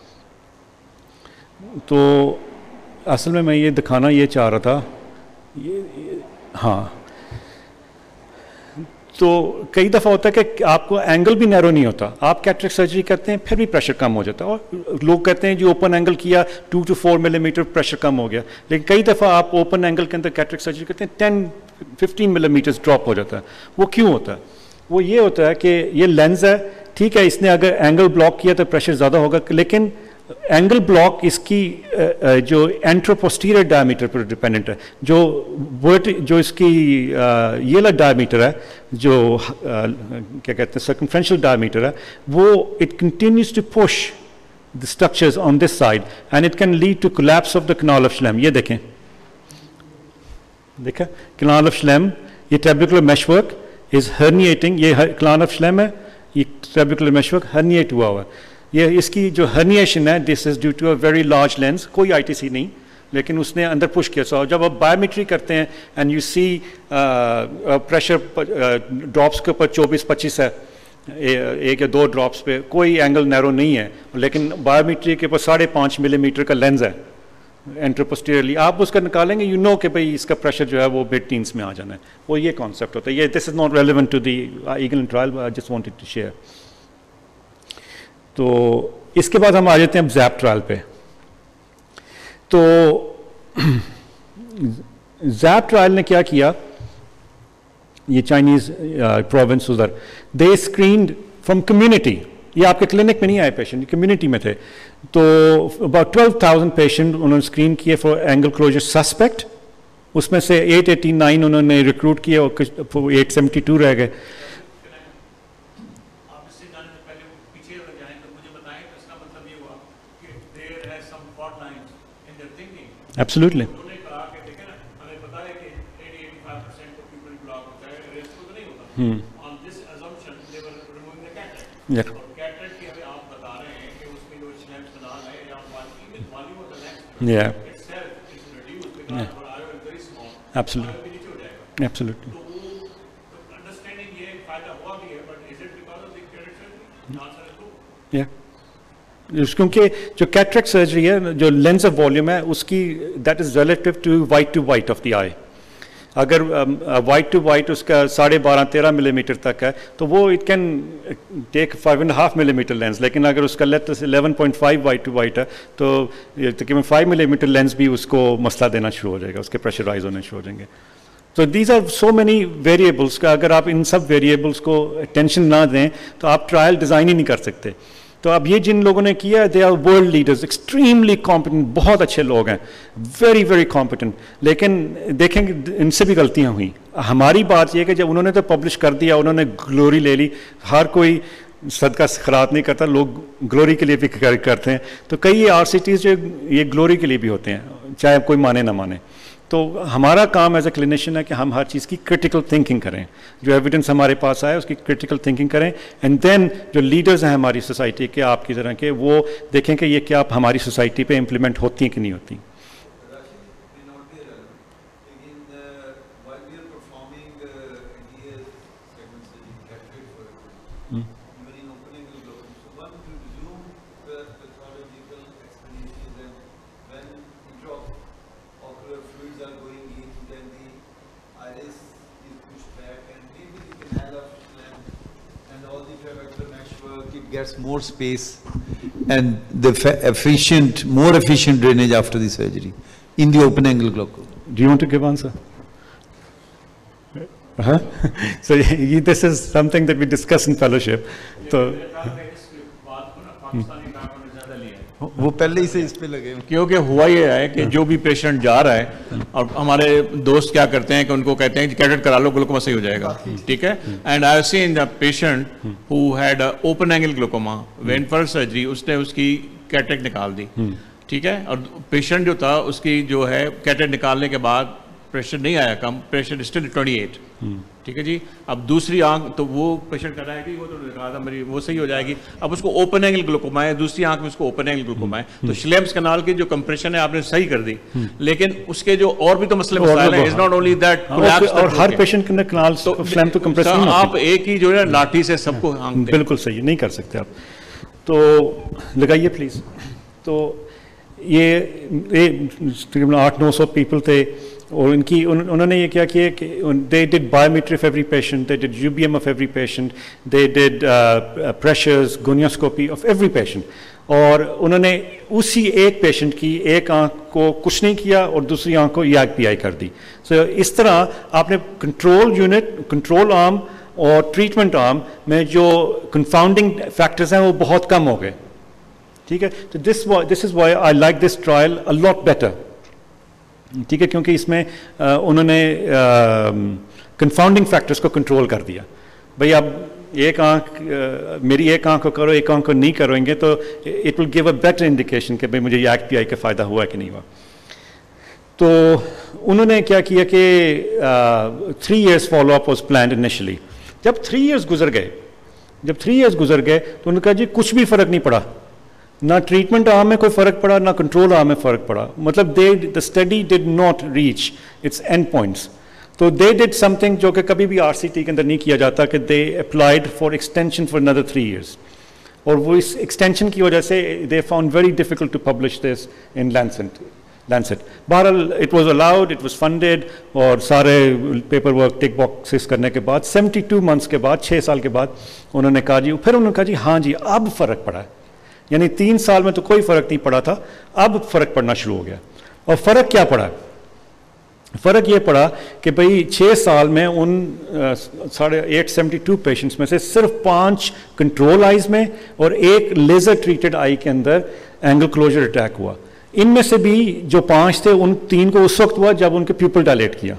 तो असल में मैं ये दिखाना ये चाह रहा था, ये, ये हाँ। तो कई दफ़ा होता है कि आपको एंगल भी नैरो नहीं होता, आप कैटरेक्ट सर्जरी करते हैं फिर भी प्रेशर कम हो जाता है, और लोग कहते हैं जी ओपन एंगल किया two two four millimetre pressure कम हो गया, लेकिन कई दफ़ा आप ओपन एंगल के अंदर कैटरेक्ट सर्जरी करते हैं टेन फिफ्टीन मिलीमीटर ड्रॉप हो जाता है। वो क्यों होता है? वो ये होता है कि ये लेंस है, ठीक है, इसने अगर एंगल ब्लॉक किया तो प्रेशर ज़्यादा होगा, लेकिन एंगल ब्लॉक इसकी जो एंट्रोपोस्टीरियर डायमीटर पर डिपेंडेंट है, जो वर्ट जो इसकी ये वाला डायमीटर है, जो क्या कहते हैं सर्कमफ्रेंशियल डायमीटर है, वो it continues to push the structures on this side and it can lead to collapse of the canal of Schlemm. ये देखें, देखा canal of Schlemm, ये trabecular meshwork is herniating, ये canal of Schlemm है, ये trabecular meshwork herniate हुआ हुआ है. ये इसकी जो herniation है, this is due to a very large lens, कोई I T C नहीं, लेकिन उसने अंदर पुश किया. सो जब आप बायोमेट्री करते हैं and you see pressure drops के ऊपर चौबीस पच्चीस है, एक या दो ड्रॉप्स पे कोई एंगल नैरो नहीं है, लेकिन बायोमेट्री के ऊपर साढ़े पाँच मिलीमीटर का लेंस है एंट्रोपोस्टीरियरली, आप उसका निकालेंगे, यू नो कि भाई इसका प्रेशर जो है वो मिड टीन्स में आ जाना है. वो ये कॉन्सेप्ट होता है. ये this is not relevant to the EAGLE trial, I just wanted to share. तो इसके बाद हम आ जाते हैं ज़ैप ट्रायल पे. तो ज़ैप ट्रायल ने क्या किया, ये चाइनीज प्रोविंस उधर, दे स्क्रीन्ड फ्रॉम कम्युनिटी. ये आपके क्लिनिक में नहीं आए पेशेंट, कम्युनिटी में थे. तो अबाउट ट्वेल्व थाउजेंड पेशेंट उन्होंने स्क्रीन किए फॉर एंगल क्लोजर सस्पेक्ट. उसमें से एट एटी नाइन उन्होंने रिक्रूट किए और एट सेवेंटी टू रह गए. Absolutely. Hmm. On this assumption, they were removing the cataract. Yeah. और cataract की हमें आप बता रहे हैं कि उसमें जो Schlemm canal है या volume of the lens Yeah. itself is reduced because Yeah. our I O is very small. Absolutely. I O भी नीचे हो जाएगा. Absolutely. तो वो understanding ये फायदा हुआ भी है, but is it because of the cataract surgery? Answer is no. Yeah. क्योंकि जो कैटरेक्ट सर्जरी है, जो लेंस ऑफ वॉल्यूम है उसकी, that is relative to white to white of the eye. अगर वाइट टू वाइट उसका साढ़े बारह तेरह मिलीमीटर तक है तो वो it can take five and half millimetre lens. लेकिन अगर उसका लेट eleven point five white to white है तो तकरीबन फाइव मिलीमीटर लेंस भी उसको मसला देना शुरू हो जाएगा, उसके प्रेशराइज होने शुरू हो जाएंगे. तो these are so many variables का, अगर आप इन सब वेरिएबल्स को टेंशन ना दें तो आप ट्रायल डिज़ाइन ही नहीं कर सकते. तो अब ये जिन लोगों ने किया, they are world leaders, extremely competent, बहुत अच्छे लोग हैं, वेरी वेरी कॉम्पिटेंट. लेकिन देखेंगे इनसे भी गलतियां हुई. हमारी बात यह कि जब उन्होंने तो पब्लिश कर दिया, उन्होंने ग्लोरी ले ली. हर कोई सदका खैरात नहीं करता, लोग ग्लोरी के लिए भी करते हैं. तो कई आर सी टीज जो ये ग्लोरी के लिए भी होते हैं, चाहे कोई माने ना माने. तो हमारा काम एज ए क्लिनिशियन है कि हम हर चीज़ की क्रिटिकल थिंकिंग करें. जो एविडेंस हमारे पास आए उसकी क्रिटिकल थिंकिंग करें, एंड देन जो लीडर्स हैं हमारी सोसाइटी के, आपकी तरह के, वो देखें कि ये क्या हमारी सोसाइटी पे इम्प्लीमेंट होती हैं कि नहीं होती. Gets more space and the efficient, more efficient drainage after the surgery in the open angle glaucoma. Do you want to give answer? Huh? So you, this is something that we discuss in fellowship. So वो पहले ही से इस पे लगे, क्योंकि हुआ ये है कि जो भी पेशेंट जा रहा है और हमारे दोस्त क्या करते हैं कि उनको कहते हैं कि कैटेट करा लो, ग्लूकोमा सही हो जाएगा. ठीक है. And I have seen the patient who had open angle glaucoma, went for surgery, उसने उसकी कैटेट निकाल दी. ठीक है. और पेशेंट जो था उसकी जो है कैटेट निकालने के बाद प्रेशर नहीं आया कम, प्रेशर स्टिल ट्वेंटी एट. ठीक है जी. अब दूसरी आंख, तो वो पेशेंट कर रहा है कि वो तो कहा था मेरी वो सही हो जाएगी. अब उसको ओपन एंगल ग्लूकोमा है, दूसरी आंख में उसको ओपन एंगल ग्लूकोमा है. तो श्लेम्स कैनाल की जो कंप्रेशन है आपने सही कर दी, लेकिन उसके जो और भी तो मसले मसाइल हैं. Is not only that collapse. और हर पेशेंट के कैनाल तो फ्लैम तो कंप्रेस नहीं आप एक ही जो है लाठी से सबको आंख दे. बिल्कुल सही नहीं कर सकते आप. तो लगाइए प्लीज. तो ये तकरीबन आठ नौ सौ पीपल थे और इनकी उन, उन्होंने ये क्या किया कि they did biometry of every patient, they did UBM of every patient, they did pressures, gonioscopy of every patient. और उन्होंने उसी एक पेशेंट की एक आंख को कुछ नहीं किया और दूसरी आंख को ई पी आई कर दी. सो so, इस तरह आपने कंट्रोल यूनिट, कंट्रोल आर्म और ट्रीटमेंट आर्म में जो कंफाउंडिंग फैक्टर्स हैं वो बहुत कम हो गए. ठीक है. तो this this is why I like this trial a lot better. ठीक है. क्योंकि इसमें आ, उन्होंने कंफाउंडिंग फैक्टर्स को कंट्रोल कर दिया. भाई अब एक आंख, मेरी एक आंख को करो, एक आंख को नहीं करोगे तो it will give a better indication कि भाई मुझे ये आई पी आई का फ़ायदा हुआ कि नहीं हुआ. तो उन्होंने क्या किया कि three years follow up was planned initially. जब थ्री इयर्स गुजर गए जब थ्री इयर्स गुजर गए तो उन्होंने कहा जी कुछ भी फ़र्क नहीं पड़ा, ना ट्रीटमेंट आर्म में कोई फ़र्क पड़ा ना कंट्रोल आर्म में फ़र्क पड़ा, मतलब they the study did not reach its end points. तो दे डिड समथिंग जो कि कभी भी आरसीटी के अंदर नहीं किया जाता कि they applied for extension for another three years, और वो इस एक्सटेंशन की वजह से they found very difficult to publish this in Lancet Lancet बहरहाल it was allowed, it was funded, और सारे पेपर वर्क टिक बॉक्सेस करने के बाद सेवेंटी टू मंथ्स के बाद, छः साल के बाद उन्होंने कहा जी, फिर उन्होंने कहा जी हाँ जी अब फ़र्क पड़ा है, यानी तीन साल में तो कोई फ़र्क नहीं पड़ा था, अब फ़र्क पड़ना शुरू हो गया। और फ़र्क क्या पड़ा? फ़र्क ये पड़ा कि भाई छः साल में उन साढ़े एट सेवेंटी टू पेशेंट्स में से सिर्फ पाँच कंट्रोल आइज़ में और एक लेज़र ट्रीटेड आई के अंदर एंगल क्लोजर अटैक हुआ। इनमें से भी जो पांच थे उन तीन को उस वक्त हुआ जब उनके प्यूपल डायलेट किया,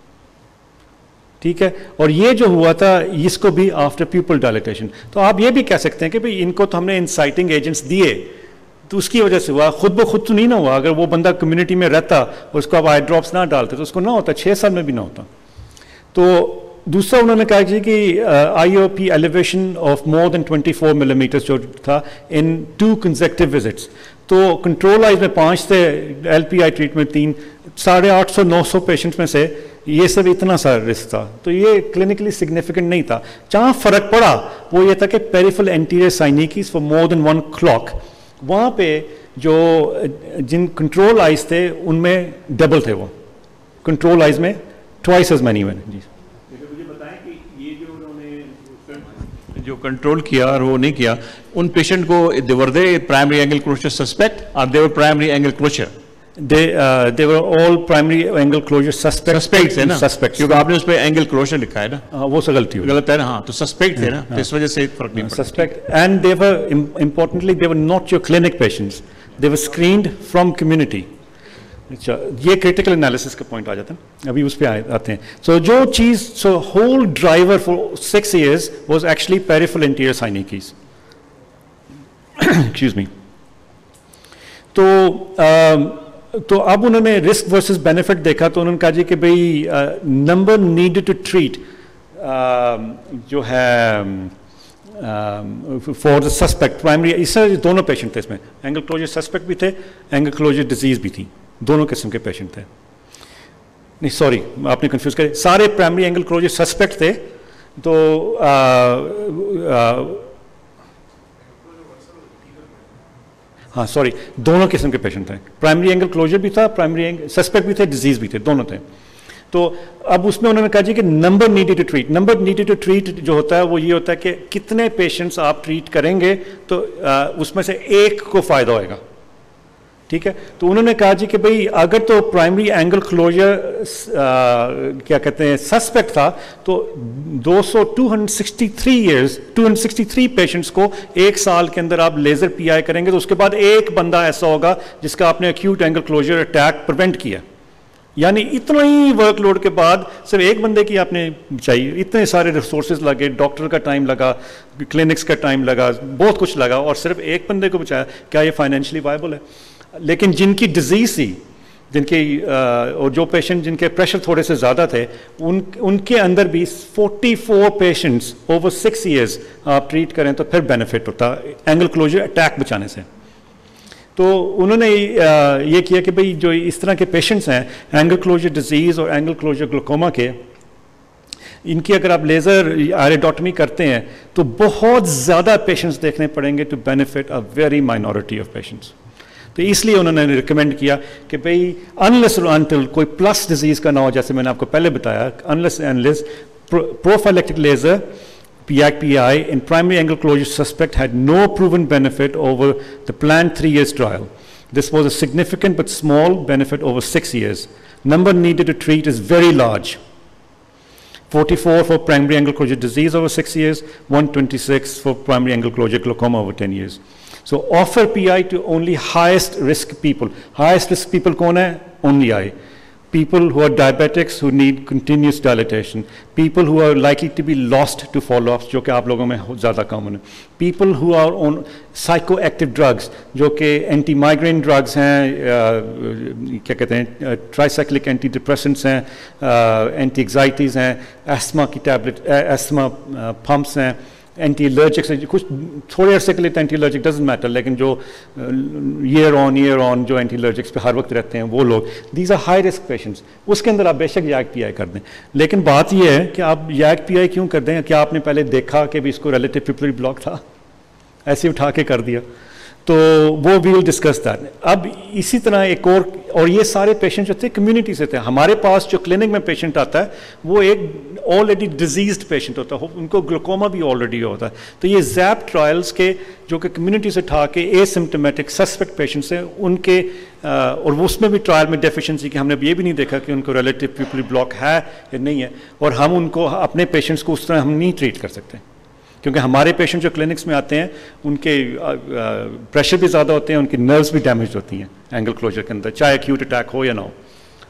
ठीक है, और ये जो हुआ था इसको भी आफ्टर प्यूपल डायलेटेशन। तो आप ये भी कह सकते हैं कि भाई इनको तो हमने इंसाइटिंग एजेंट्स दिए तो उसकी वजह से हुआ, खुद ब खुद तो नहीं ना हुआ। अगर वो बंदा कम्युनिटी में रहता और उसको आप आई ड्रॉप्स ना डालते तो उसको ना होता, छः साल में भी ना होता। तो दूसरा उन्होंने कहा जी कि I O P elevation of more than twenty four millimetres जो था इन टू कंसेक्टिव विजिट्स, तो कंट्रोल आइज में पाँच थे, एल पी आई ट्रीटमेंट तीन, साढ़े आठ सौ नौ सौ पेशेंट्स में से ये सब इतना सा रिस्क था, तो ये क्लिनिकली सिग्निफिकेंट नहीं था। जहाँ फ़र्क पड़ा वो ये था कि peripheral anterior synechiae for more than one clock, वहाँ पे जो जिन कंट्रोल आइज थे उनमें डबल थे, वो कंट्रोल आइज में ट्वाइस एज मैनी वन। जी मुझे बताएं कि ये जो उन्होंने जो कंट्रोल किया और वो नहीं किया, उन पेशेंट को they were they primary angle closure suspect और they were primary angle closure? They they were all primary angle closure suspect suspect है ना, सस्पेक्ट, क्योंकि आपने उस पर एंगल क्लोजर लिखा है ना, uh, वो से गलती हुई, गलत है ना, हाँ, तो सस्पेक्ट थे ना, तो इस वजह से फर्क नहीं पड़ा। Suspect and they were importantly they were not your clinic patients, they were screened from community. अच्छा, ये क्रिटिकल एनालिसिस का पॉइंट आ जाता है, अभी उस पर आते हैं। सो so, जो चीज़ so whole driver for six years was actually peripheral anterior synechiae, excuse me. तो uh, तो अब उन्होंने रिस्क वर्सेस बेनिफिट देखा, तो उन्होंने कहा जी कि भाई नंबर नीडेड टू ट्रीट जो है फॉर द सस्पेक्ट प्राइमरी, इस तरह दोनों पेशेंट थे इसमें, एंगल क्लोजर सस्पेक्ट भी थे, एंगल क्लोजर डिजीज भी थी, दोनों किस्म के पेशेंट थे। नहीं सॉरी आपने कंफ्यूज करे, सारे प्राइमरी एंगल क्लोजर सस्पेक्ट थे, तो आ, आ, हाँ सॉरी दोनों किस्म के पेशेंट थे, प्राइमरी एंगल क्लोजर भी था, प्राइमरी एंगल सस्पेक्ट भी थे, डिजीज भी थे, दोनों थे। तो अब उसमें उन्होंने कहा जी कि number needed to treat, number needed to treat जो होता है वो ये होता है कि कितने पेशेंट्स आप ट्रीट करेंगे तो आ, उसमें से एक को फायदा होएगा, ठीक है। तो उन्होंने कहा जी कि भाई अगर तो प्राइमरी एंगल क्लोजर क्या कहते हैं सस्पेक्ट था, तो दो सौ two hundred sixty three years two hundred sixty three patients को एक साल के अंदर आप लेजर पीआई करेंगे, तो उसके बाद एक बंदा ऐसा होगा जिसका आपने acute angle closure attack prevent किया। यानी इतना ही वर्कलोड के बाद सिर्फ एक बंदे की आपने चाहिए, इतने सारे रिसोर्सेज लगे, डॉक्टर का टाइम लगा, क्लिनिक्स का टाइम लगा, बहुत कुछ लगा, और सिर्फ एक बंदे को बचाया। क्या ये फाइनेंशियली वायबल है? लेकिन जिनकी डिजीज थी, जिनके और जो पेशेंट जिनके प्रेशर थोड़े से ज़्यादा थे, उन उनके अंदर भी चौवालीस पेशेंट्स ओवर सिक्स इयर्स आप ट्रीट करें तो फिर बेनिफिट होता एंगल क्लोजर अटैक बचाने से। तो उन्होंने ये किया कि भाई जो इस तरह के पेशेंट्स हैं एंगल क्लोजर डिजीज़ और एंगल क्लोजर ग्लूकोमा के, इनकी अगर आप लेज़र आयरेडोटमी करते हैं तो बहुत ज़्यादा पेशेंट्स देखने पड़ेंगे to benefit a very minority of patients. तो इसलिए उन्होंने रिकमेंड किया कि भाई अनलेस और अनटिल कोई प्लस डिजीज़ का ना हो, जैसे मैंने आपको पहले बताया, unless unless prophylactic laser P I P I in primary angle closure suspect had no proven benefit over the planned three years trial. This was a significant but small benefit over six years. Number needed to treat is very large. forty-four for primary angle closure disease over six years, one hundred twenty-six for primary angle closure glaucoma over ten years. So offer P I to only highest risk people. Highest risk people कौन है? Only eye. people who are diabetics who need continuous dilatation, people who are likely to be lost to follow-ups जो कि आप लोगों में ज़्यादा common है, people who are on psychoactive drugs जो कि anti-migraine drugs हैं, uh, क्या कहते हैं tricyclic antidepressants हैं, uh, anti-anxieties हैं, asthma की tablet, uh, asthma uh, pumps हैं, एंटी एलर्जिक्स कुछ थोड़े अरसे के लिए तो एंटी एलर्जिक डजेंट मैटर, लेकिन जो ईयर ऑन ईयर ऑन जो एंटी एलर्जिक्स पे हर वक्त रहते हैं वो लोग, these are high risk patients, उसके अंदर आप बेशक यैग पी आई कर दें, लेकिन बात ये है कि आप यैग पी आई क्यों कर दें? क्या आपने पहले देखा कि भी इसको रिलेटिव पिपलरी ब्लॉक था, ऐसे उठा के कर दिया? तो वो वी विल डिस्कस दैट। अब इसी तरह एक और और ये सारे पेशेंट जो थे कम्युनिटी से थे। हमारे पास जो क्लिनिक में पेशेंट आता है वो एक ऑलरेडी डिजीज्ड पेशेंट होता है, उनको ग्लूकोमा भी ऑलरेडी होता है। तो ये जैप ट्रायल्स के जो कि कम्युनिटी से उठा के एसिम्प्टोमेटिक सस्पेक्ट पेशेंट्स हैं उनके आ, और वो उसमें भी ट्रायल में डेफिशिएंसी की हमने ये भी नहीं देखा कि उनको रिलेटिव पिपलरी ब्लॉक है या नहीं है, और हम उनको अपने पेशेंट्स को उस तरह हम नहीं ट्रीट कर सकते, क्योंकि हमारे पेशेंट जो क्लिनिक्स में आते हैं उनके प्रेशर भी ज़्यादा होते हैं, उनकी नर्व्स भी डैमेज होती हैं एंगल क्लोजर के अंदर, चाहे एक्यूट अटैक हो या ना हो।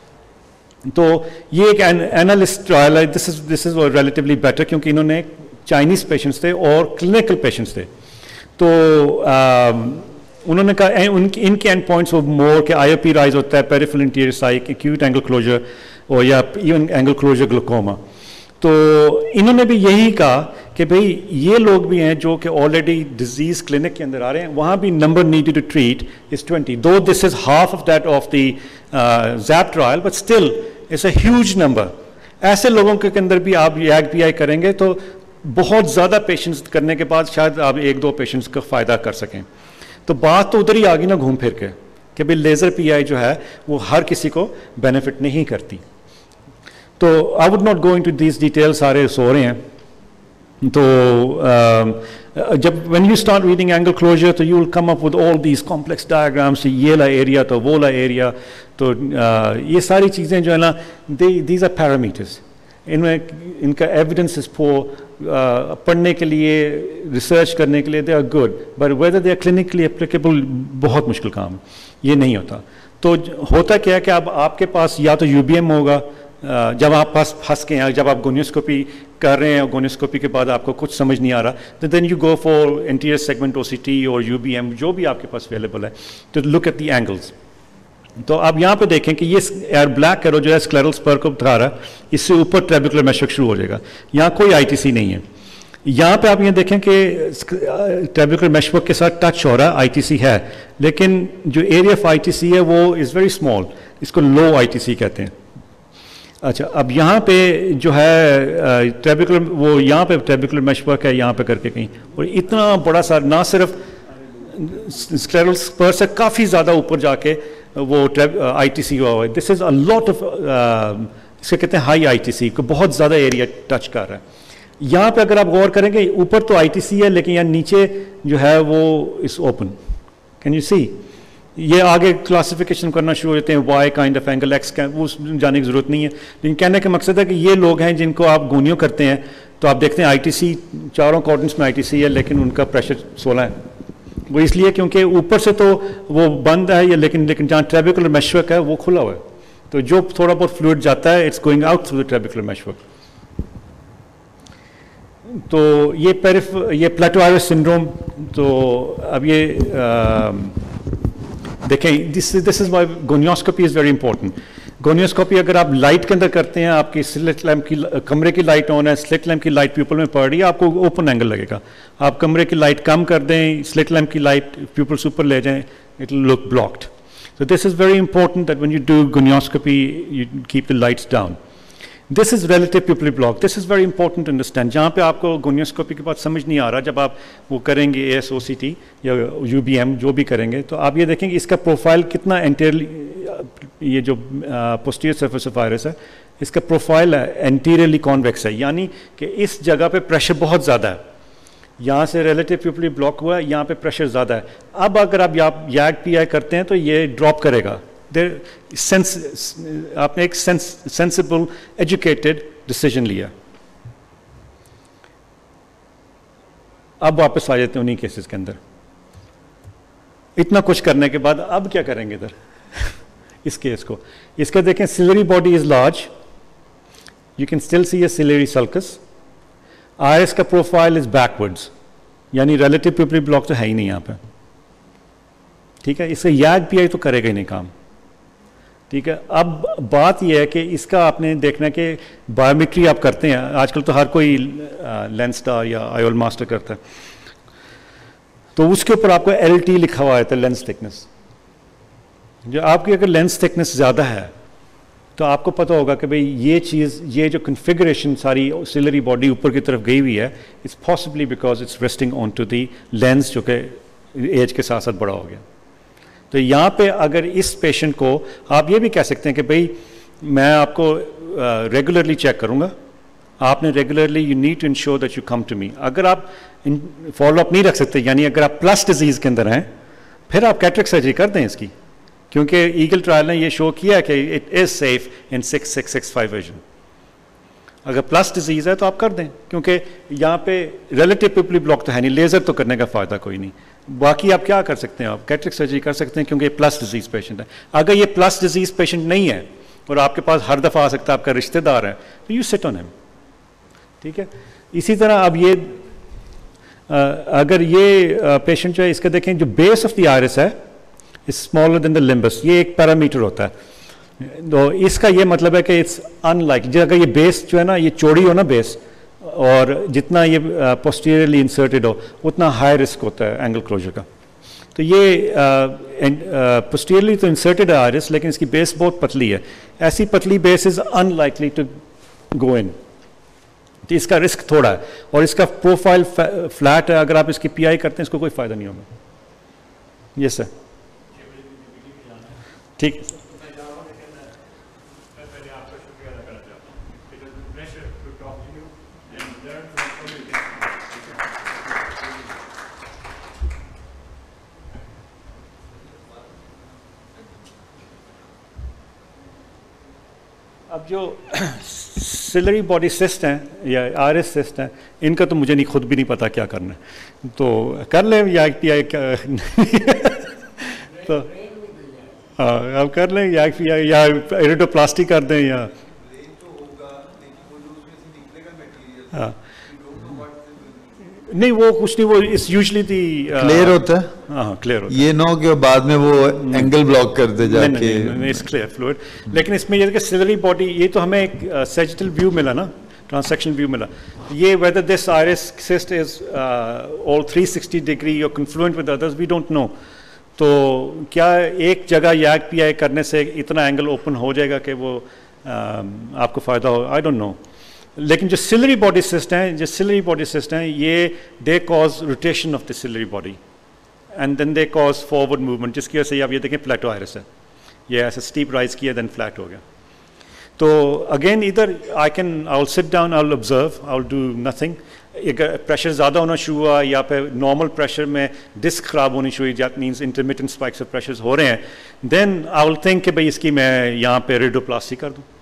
तो ये एक एनालिस्ट ट्रायल है, this is this is relatively better क्योंकि इन्होंने चाइनीज़ पेशेंट्स थे और क्लिनिकल पेशेंट्स थे। तो आ, उन्होंने कहा उनके इनके एंड पॉइंट्स वो मोर के आई ओ पी राइज होता है, पेरिफेरल इंटीरियर साइक, एक्यूट एंगल क्लोजर और या इवन एंगल क्लोजर ग्लूकोमा। तो इन्होंने भी यही कहा कि भाई ये लोग भी हैं जो कि ऑलरेडी डिजीज क्लिनिक के अंदर आ रहे हैं, वहाँ भी number needed to treat is twenty, though this is half of that of the ZAP trial, but still it's a huge number. ऐसे लोगों के अंदर भी आप यैग पी आई करेंगे तो बहुत ज़्यादा पेशेंट्स करने के बाद शायद आप एक दो पेशेंट्स का फ़ायदा कर सकें। तो बात तो उधर ही आ गई ना घूम फिर के कि भाई लेज़र पी आई जो है वो हर किसी को बेनिफिट नहीं करती। तो I would not go into these details, सारे सो रहे हैं। तो uh, जब when you start reading angle closure तो you will come up with all these complex diagrams, ये ला एरिया तो वो ला एरिया, तो uh, ये सारी चीज़ें जो है ना दीज आर पैरामीटर्स, इनमें इनका एविडेंस इज फॉर पढ़ने के लिए, रिसर्च करने के लिए they are good, but whether they are clinically applicable बहुत मुश्किल काम है, ये नहीं होता। तो होता क्या है कि अब आपके पास या तो यू बी एम होगा, जब आप पास फंस के हैं, जब आप गोनियोस्कोपी कर रहे हैं और गोनियोस्कोपी के बाद आपको कुछ समझ नहीं आ रहा, तो then you go for anterior segment O C T और यू बी एम जो भी आपके पास अवेलेबल है, तो लुक एट द एंगल्स। तो आप यहाँ पे देखें कि ये एयर ब्लैक एरो जो है स्क्लेरल स्पर को बता रहा है, इससे ऊपर ट्रेबिकुलर मेशवर्क शुरू हो जाएगा, यहाँ कोई आई टी सी नहीं है। यहाँ पे आप ये देखें कि ट्रेबिकुलर मेशवर्क के साथ टच हो रहा है, आई टी सी है, लेकिन जो area of I T C है वो इज़ वेरी स्मॉल, इसको लो आई टी सी कहते हैं। अच्छा, अब यहाँ पे जो है ट्रेबिकुलर वो यहाँ पे ट्रेबिकुलर मेशवर्क है यहाँ पे करके कहीं, और इतना बड़ा सा ना सिर्फ स्क्लेरल स्पर से काफ़ी ज़्यादा ऊपर जाके वो आई टी सी हुआ हुआ है। This is a lot of, इसके कहते हैं हाई आई टी सी को, बहुत ज़्यादा एरिया टच कर रहा है। यहाँ पे अगर आप गौर करेंगे ऊपर तो आई टी सी है, लेकिन यहाँ नीचे जो है वो इस ओपन, कैन यू सी, ये आगे क्लासिफिकेशन करना शुरू हो जाते हैं, Y kind of angle, X का, वो जाने की ज़रूरत नहीं है। लेकिन कहने का मकसद है कि ये लोग हैं जिनको आप गोनियो करते हैं, तो आप देखते हैं आई टी सी चारों कॉर्डिनेट्स में आई टी सी है, लेकिन उनका प्रेशर सोलह है। वो इसलिए क्योंकि ऊपर से तो वो बंद है ये, लेकिन लेकिन जहाँ ट्रेबिकुलर मेशवर्क है वो खुला हुआ है, तो जो थोड़ा बहुत फ्लूइड जाता है it's going out through the trabecular meshwork. तो ये पेरिफ ये प्लेटो आइरिस सिंड्रोम, तो अब ये आ, देखें, this this is why gonioscopy is very important. Gonioscopy अगर आप लाइट के अंदर करते हैं, आपकी स्लिट लैम्प की, कमरे की लाइट ऑन है, स्लिट लैम्प की लाइट प्यूपल में पड़ रही है, आपको ओपन एंगल लगेगा। आप कमरे की लाइट कम कर दें, स्लिट लैम्प की लाइट प्यूपल से ऊपर ले जाएं, it will look blocked. So this is very important that when you do gonioscopy, you keep the lights down. This is relative pupillary block. This is very important to understand. जहाँ पे आपको gonioscopy के बाद समझ नहीं आ रहा, जब आप वो करेंगे A S O C T या यू बी एम जो भी करेंगे, तो आप ये देखेंगे इसका प्रोफाइल कितना एंटीरियरली, ये जो पोस्टीरियर सरफेस ऑफ आइरिस है, इसका प्रोफाइल एंटीरियरली कॉन्वेक्स है, यानी कि इस जगह पे प्रेशर बहुत ज़्यादा है। यहाँ से रिलेटिव पिपली ब्लॉक हुआ है, यहाँ पे प्रेशर ज़्यादा है। अब अगर आप यहाँ यैग पी आई करते हैं तो ये ड्रॉप करेगा। देर सेंस आपने एक सेंस सेंसिबल एजुकेटेड डिसीजन लिया। अब वापस आ जाते हैं उन्हीं केसेस के अंदर। इतना कुछ करने के बाद अब क्या करेंगे इधर इस केस को। इसका देखें ciliary body is large, you can still see a ciliary sulcus. Iris का प्रोफाइल इज बैकवर्ड्स, यानी रिलेटिव पिपली ब्लॉक तो है ही नहीं यहाँ पे, ठीक है। इससे याग पी आई तो करेगा ही नहीं काम, ठीक है। अब बात यह है कि इसका आपने देखना है कि बायोमेट्री आप करते हैं, आजकल तो हर कोई लेंसस्टार या आयोल मास्टर करता है, तो उसके ऊपर आपको एल टी लिखा हुआ है तो लेंस थिकनेस। जो आपकी अगर लेंस थिकनेस ज़्यादा है तो आपको पता होगा कि भाई ये चीज़, ये जो कन्फिगरेशन सारी सिलरी बॉडी ऊपर की तरफ गई हुई है, it's possibly because it's resting on to the lens जो कि एज के साथ साथ बड़ा हो गया। तो यहाँ पे अगर इस पेशेंट को आप ये भी कह सकते हैं कि भाई मैं आपको रेगुलरली चेक करूँगा, आपने regularly you need to ensure that you come to me. अगर आप फॉलोअप नहीं रख सकते, यानी अगर आप प्लस डिजीज़ के अंदर हैं, फिर आप कैटरेक्ट सर्जरी कर दें इसकी, क्योंकि ईगल ट्रायल ने ये शो किया कि it is safe in six six six five vision. अगर प्लस डिजीज़ है तो आप कर दें, क्योंकि यहाँ पे रिलेटिव पिपली ब्लॉक तो है नहीं, लेज़र तो करने का फ़ायदा कोई नहीं। बाकी आप क्या कर सकते हैं, आप कैटरेक्ट सर्जरी कर सकते हैं, क्योंकि ये प्लस डिजीज़ पेशेंट है। अगर ये प्लस डिजीज़ पेशेंट नहीं है और आपके पास हर दफ़ा आ सकता है, आपका रिश्तेदार है, तो यू सिट ऑन हिम, ठीक है। इसी तरह अब ये आ, अगर ये पेशेंट जो है, इसका देखें जो बेस ऑफ द आयरिस है is smaller than the limbus, ये एक पैरामीटर होता है। तो इसका ये मतलब है कि इट्स अनलाइक, अगर ये बेस जो है ना, ये चौड़ी हो ना बेस, और जितना ये पोस्टीरियरली इंसर्टेड हो उतना हाई रिस्क होता है एंगल क्लोजर का। तो ये पोस्टीरियरली तो इंसर्टेड है आयरिस, लेकिन इसकी बेस बहुत पतली है। ऐसी पतली base is unlikely to go in, तो इसका रिस्क थोड़ा है, और इसका प्रोफाइल फ्लैट है। अगर आप इसकी पी आई करते हैं इसको कोई फ़ायदा नहीं होगा। यस सर, ठीक है। अब जो सिलरी बॉडी सिस्ट हैं या आयरिस सिस्ट हैं, इनका तो मुझे नहीं, खुद भी नहीं पता क्या करना है, तो कर लें या पी आई तो हाँ अब कर लें या या एरिडोप्लास्टी कर दें या हाँ नहीं वो कुछ नहीं, वो इस यूजली दी क्लियर होता है। हाँ क्लियर होता है, ये ना हो कि बाद में वो एंगल ब्लॉक कर दे जाके। नहीं, नहीं, नहीं, इट्स क्लियर फ्लूइड। लेकिन इसमें ये कि सिलरी बॉडी, ये तो हमें एक सैजिटल व्यू मिला ना, ट्रांससेक्शन व्यू मिला। ये whether this iris cyst is all three sixty degree और confluent with others we don't know. तो क्या एक जगह याग पी आई करने से इतना एंगल ओपन हो जाएगा कि वो uh, आपको फ़ायदा हो, आई डोंट नो। लेकिन जो सिलरी बॉडी सिस्ट हैं, जो सिलरी बॉडी सिस्ट हैं, ये they cause rotation of the ciliary body and then they cause forward movement, जिसकी वजह से आप ये देखें प्लेटो आयरिस है, ये ऐसे स्टीप राइज किया देन फ्लैट हो गया। तो अगेन इधर I can I will sit down, I will observe, I will do nothing. अगर प्रेशर ज़्यादा होना शुरू हुआ या फिर नॉर्मल प्रेशर में डिस्क खराब होनी शुरू हुई, that means intermittent spikes of pressures हो रहे हैं, देन आई विल थिंक कि भाई इसकी मैं यहाँ पे रेडियोप्लास्टी कर दूँ,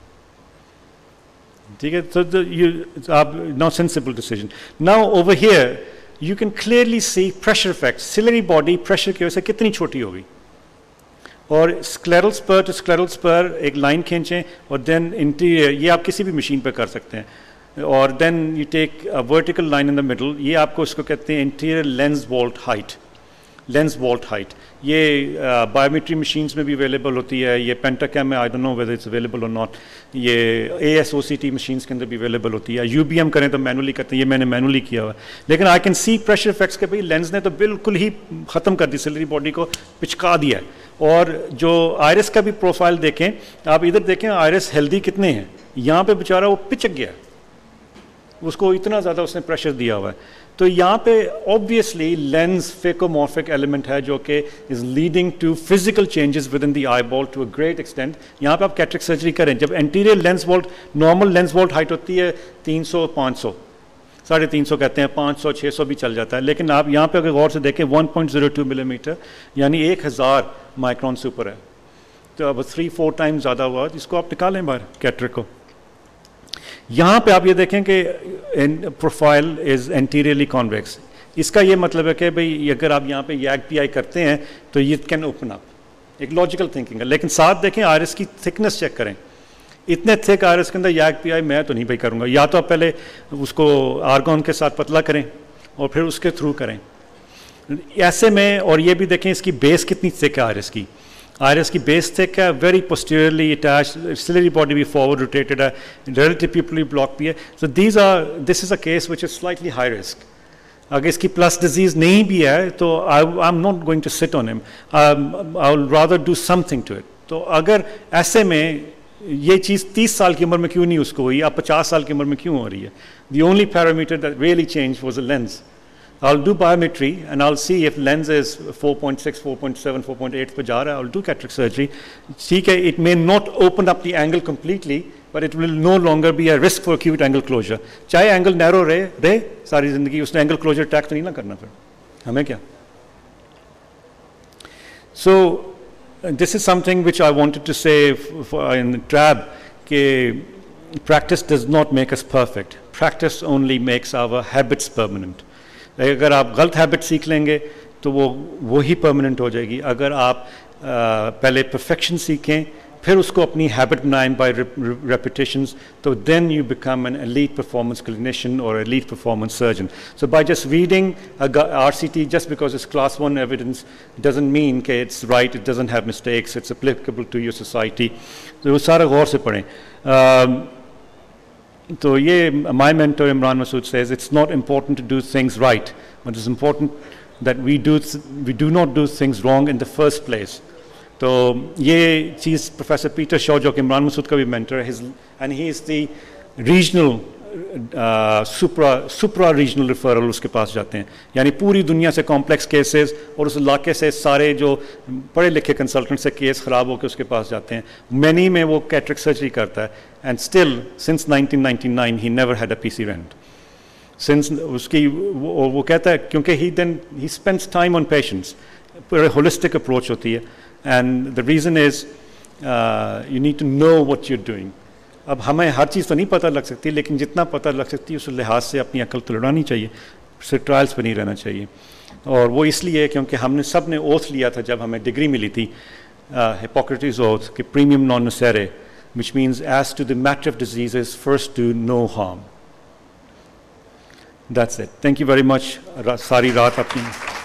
ठीक है। तो यू आप now sensible decision. Now over here you can clearly see pressure effect, ciliary body pressure की वजह से कितनी छोटी होगी। और scleral spur to scleral spur एक लाइन खींचें और देन इंटीरियर, ये आप किसी भी मशीन पर कर सकते हैं, और then you take a vertical line in the middle, ये आपको इसको कहते हैं interior lens vault height, lens vault height. ये बायोमेट्री uh, मशीन्स में भी अवेलेबल होती है, ये पेंटाकैम में I don't know whether it's available और नॉट, ये A S O C T machines के अंदर भी अवेलेबल होती है। यू बी एम करें तो मैनुअली करते हैं, ये मैंने मैनुअली किया हुआ है। लेकिन I can see pressure effects के भाई लेंस ने तो बिल्कुल ही ख़त्म कर दी, सिलरी बॉडी को पिचका दिया है। और जो आयरिस का भी प्रोफाइल देखें, आप इधर देखें आयरिस हेल्दी कितने हैं, यहाँ पे बेचारा वो पिचक गया, उसको इतना ज़्यादा उसने प्रेशर दिया हुआ है। तो यहाँ पे ऑब्वियसली लेंस फेकोमॉर्फिक एलिमेंट है जो कि is leading to physical changes within the eyeball to a great extent. यहाँ पे आप कैटरेक्ट सर्जरी करें, जब anterior lens vault, normal lens vault height होती है तीन सौ पाँच सौ, साढ़े तीन सौ कहते हैं, पाँच सौ छः सौ भी चल जाता है। लेकिन आप यहाँ पे अगर गौर से देखें one point zero two millimetre यानी एक हज़ार माइक्रॉन से ऊपर है, तो अब थ्री फोर टाइम्स ज़्यादा हुआ, जिसको आप निकालें बाहर कैटरेक्ट को। यहाँ पे आप ये देखें कि प्रोफाइल इज एंटीरियरली कॉन्वेक्स, इसका ये मतलब है कि भाई अगर आप यहाँ पे यैग पी आई करते हैं तो ये कैन ओपन अप, एक लॉजिकल थिंकिंग है। लेकिन साथ देखें आयरिस की थिकनेस चेक करें, इतने थिक आयरिस के अंदर यैक पी आई मैं तो नहीं भाई करूँगा। या तो आप पहले उसको आर्गन के साथ पतला करें और फिर उसके थ्रू करें ऐसे में। और ये भी देखें इसकी बेस कितनी थिक है आयरिस की। आयरिस की बेस थिक है, very posteriorly attached, ciliary body भी फॉरवर्ड रोटेटेड है, रिलेटिव पीपली ब्लॉक भी है। So these are this is a case which is slightly high risk. अगर इसकी प्लस डिजीज़ नहीं भी है तो I I am not going to sit on him, I will rather do something to it. तो अगर ऐसे में ये चीज़ तीस साल की उम्र में क्यों नहीं उसको हुई, अब पचास साल की उम्र में क्यों हो रही है? The only parameter that really change was a lens. I'll do biometry and I'll see if lens is four point six, four point seven, four point eight पे जा रहा है, I'll do cataract surgery. ठीक है, it may not open up the angle completely, but it will no longer be a risk for acute angle closure. चाहे angle narrow रहे रहे सारी जिंदगी, उसने angle closure attack तो नहीं ना करना, फिर हमें क्या? So this is something which I wanted to say for in the trab कि practice does not make us perfect. Practice only makes our habits permanent. अगर आप गलत हैबिट सीख लेंगे तो वो वही परमानेंट हो जाएगी। अगर आप आ, पहले परफेक्शन सीखें फिर उसको अपनी हैबिट बनाएं बाय रेपिटेशंस, तो then you become an elite performance clinician और elite performance surgeon. So by just reading R C T just because it's class one evidence doesn't mean कि it's right, it doesn't have mistakes, it's applicable to your society. तो वो सारा गौर से पढ़ें। uh, तो ये my mentor Imran Masood says it's not important to do things right, but it's important that we do we do not do things wrong in the first place. तो ये चीज़ professor Peter Shaw जो कि इमरान मसूद का भी mentor है, his and he is the regional supra supra regional referral उसके पास जाते हैं, यानी पूरी दुनिया से कॉम्प्लेक्स केसेस और उस इलाके से सारे जो पढ़े लिखे कंसल्टेंट से केस ख़राब होकर उसके पास जाते हैं। मैनी में वो कैटरेक्ट सर्जरी करता है and still since nineteen ninety nine he never had a PC rent since उसकी वो, वो कहता है क्योंकि he then he spends time on patients, पूरे होलिस्टिक अप्रोच होती है and the reason is you need to know what you are doing. अब हमें हर चीज़ तो नहीं पता लग सकती, लेकिन जितना पता लग सकती है उस लिहाज से अपनी अकल तो लड़ानी चाहिए, सिर्फ ट्रायल्स पर नहीं रहना चाहिए। और वो इसलिए क्योंकि हमने सब ने ओथ लिया था जब हमें डिग्री मिली थी, हिपोक्रेटिस ओथ कि प्रीमियम नॉन नसेरे, which means as to the matter of diseases first do no harm. That's it, thank you very much. सारी रात अपनी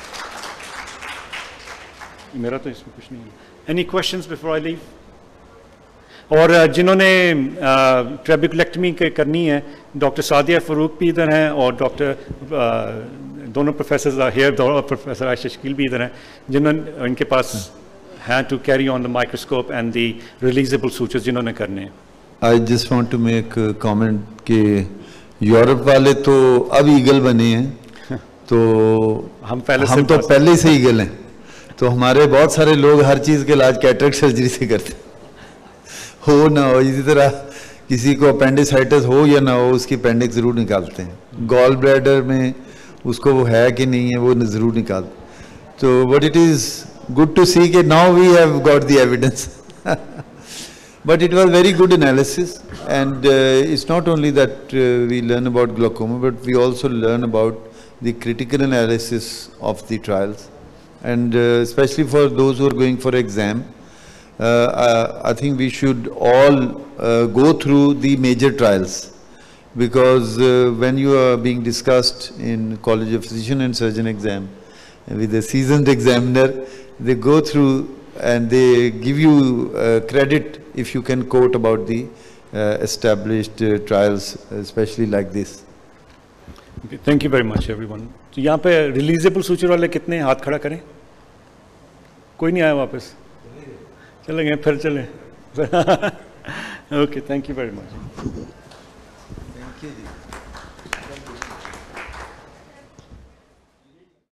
मेरा तो इसमें कुछ नहीं है। Any questions before I leave? और जिन्होंने ट्रेबिकुलेक्टमी करनी है, डॉक्टर सादिया फ़रूक भी इधर हैं और डॉक्टर दोनों प्रोफेसर हेयर और प्रोफेसर आयशा शकील भी इधर हैं, जिन्होंने इनके पास हैं to carry on the microscope and the releasable sutures जिन्होंने करने हैं। I just want to make comment कि यूरोप वाले तो अब ईगल बने हैं, तो हम पहले हम तो पहले से ईगल हैं, तो हमारे बहुत सारे लोग हर चीज़ के इलाज कैटरेक्ट सर्जरी से करते हैं, हो ना हो। इसी तरह किसी को अपेंडिसाइटिस हो या ना हो, उसकी अपेंडिक्स ज़रूर निकालते हैं। गॉल ब्लैडर में उसको वो है कि नहीं है वो ज़रूर निकालते। तो but it is good to see कि now we have got the evidence, but it was very good analysis and it's not only that we learn about glaucoma, but we also learn about the critical analysis of the trials and specially for those who are going for exam. Uh, I, I think we should all uh, go through the major trials, because uh, when you are being discussed in College of Physician and Surgeon exam with a seasoned examiner, they go through and they give you uh, credit if you can quote about the uh, established uh, trials, especially like this. Okay, thank you very much everyone. तो यहाँ पे रिलीजेबल suture वाले कितने हाथ खड़ा करें? कोई नहीं आया वापस? चले गए फिर चले। Okay, thank you very much. Thank you ji.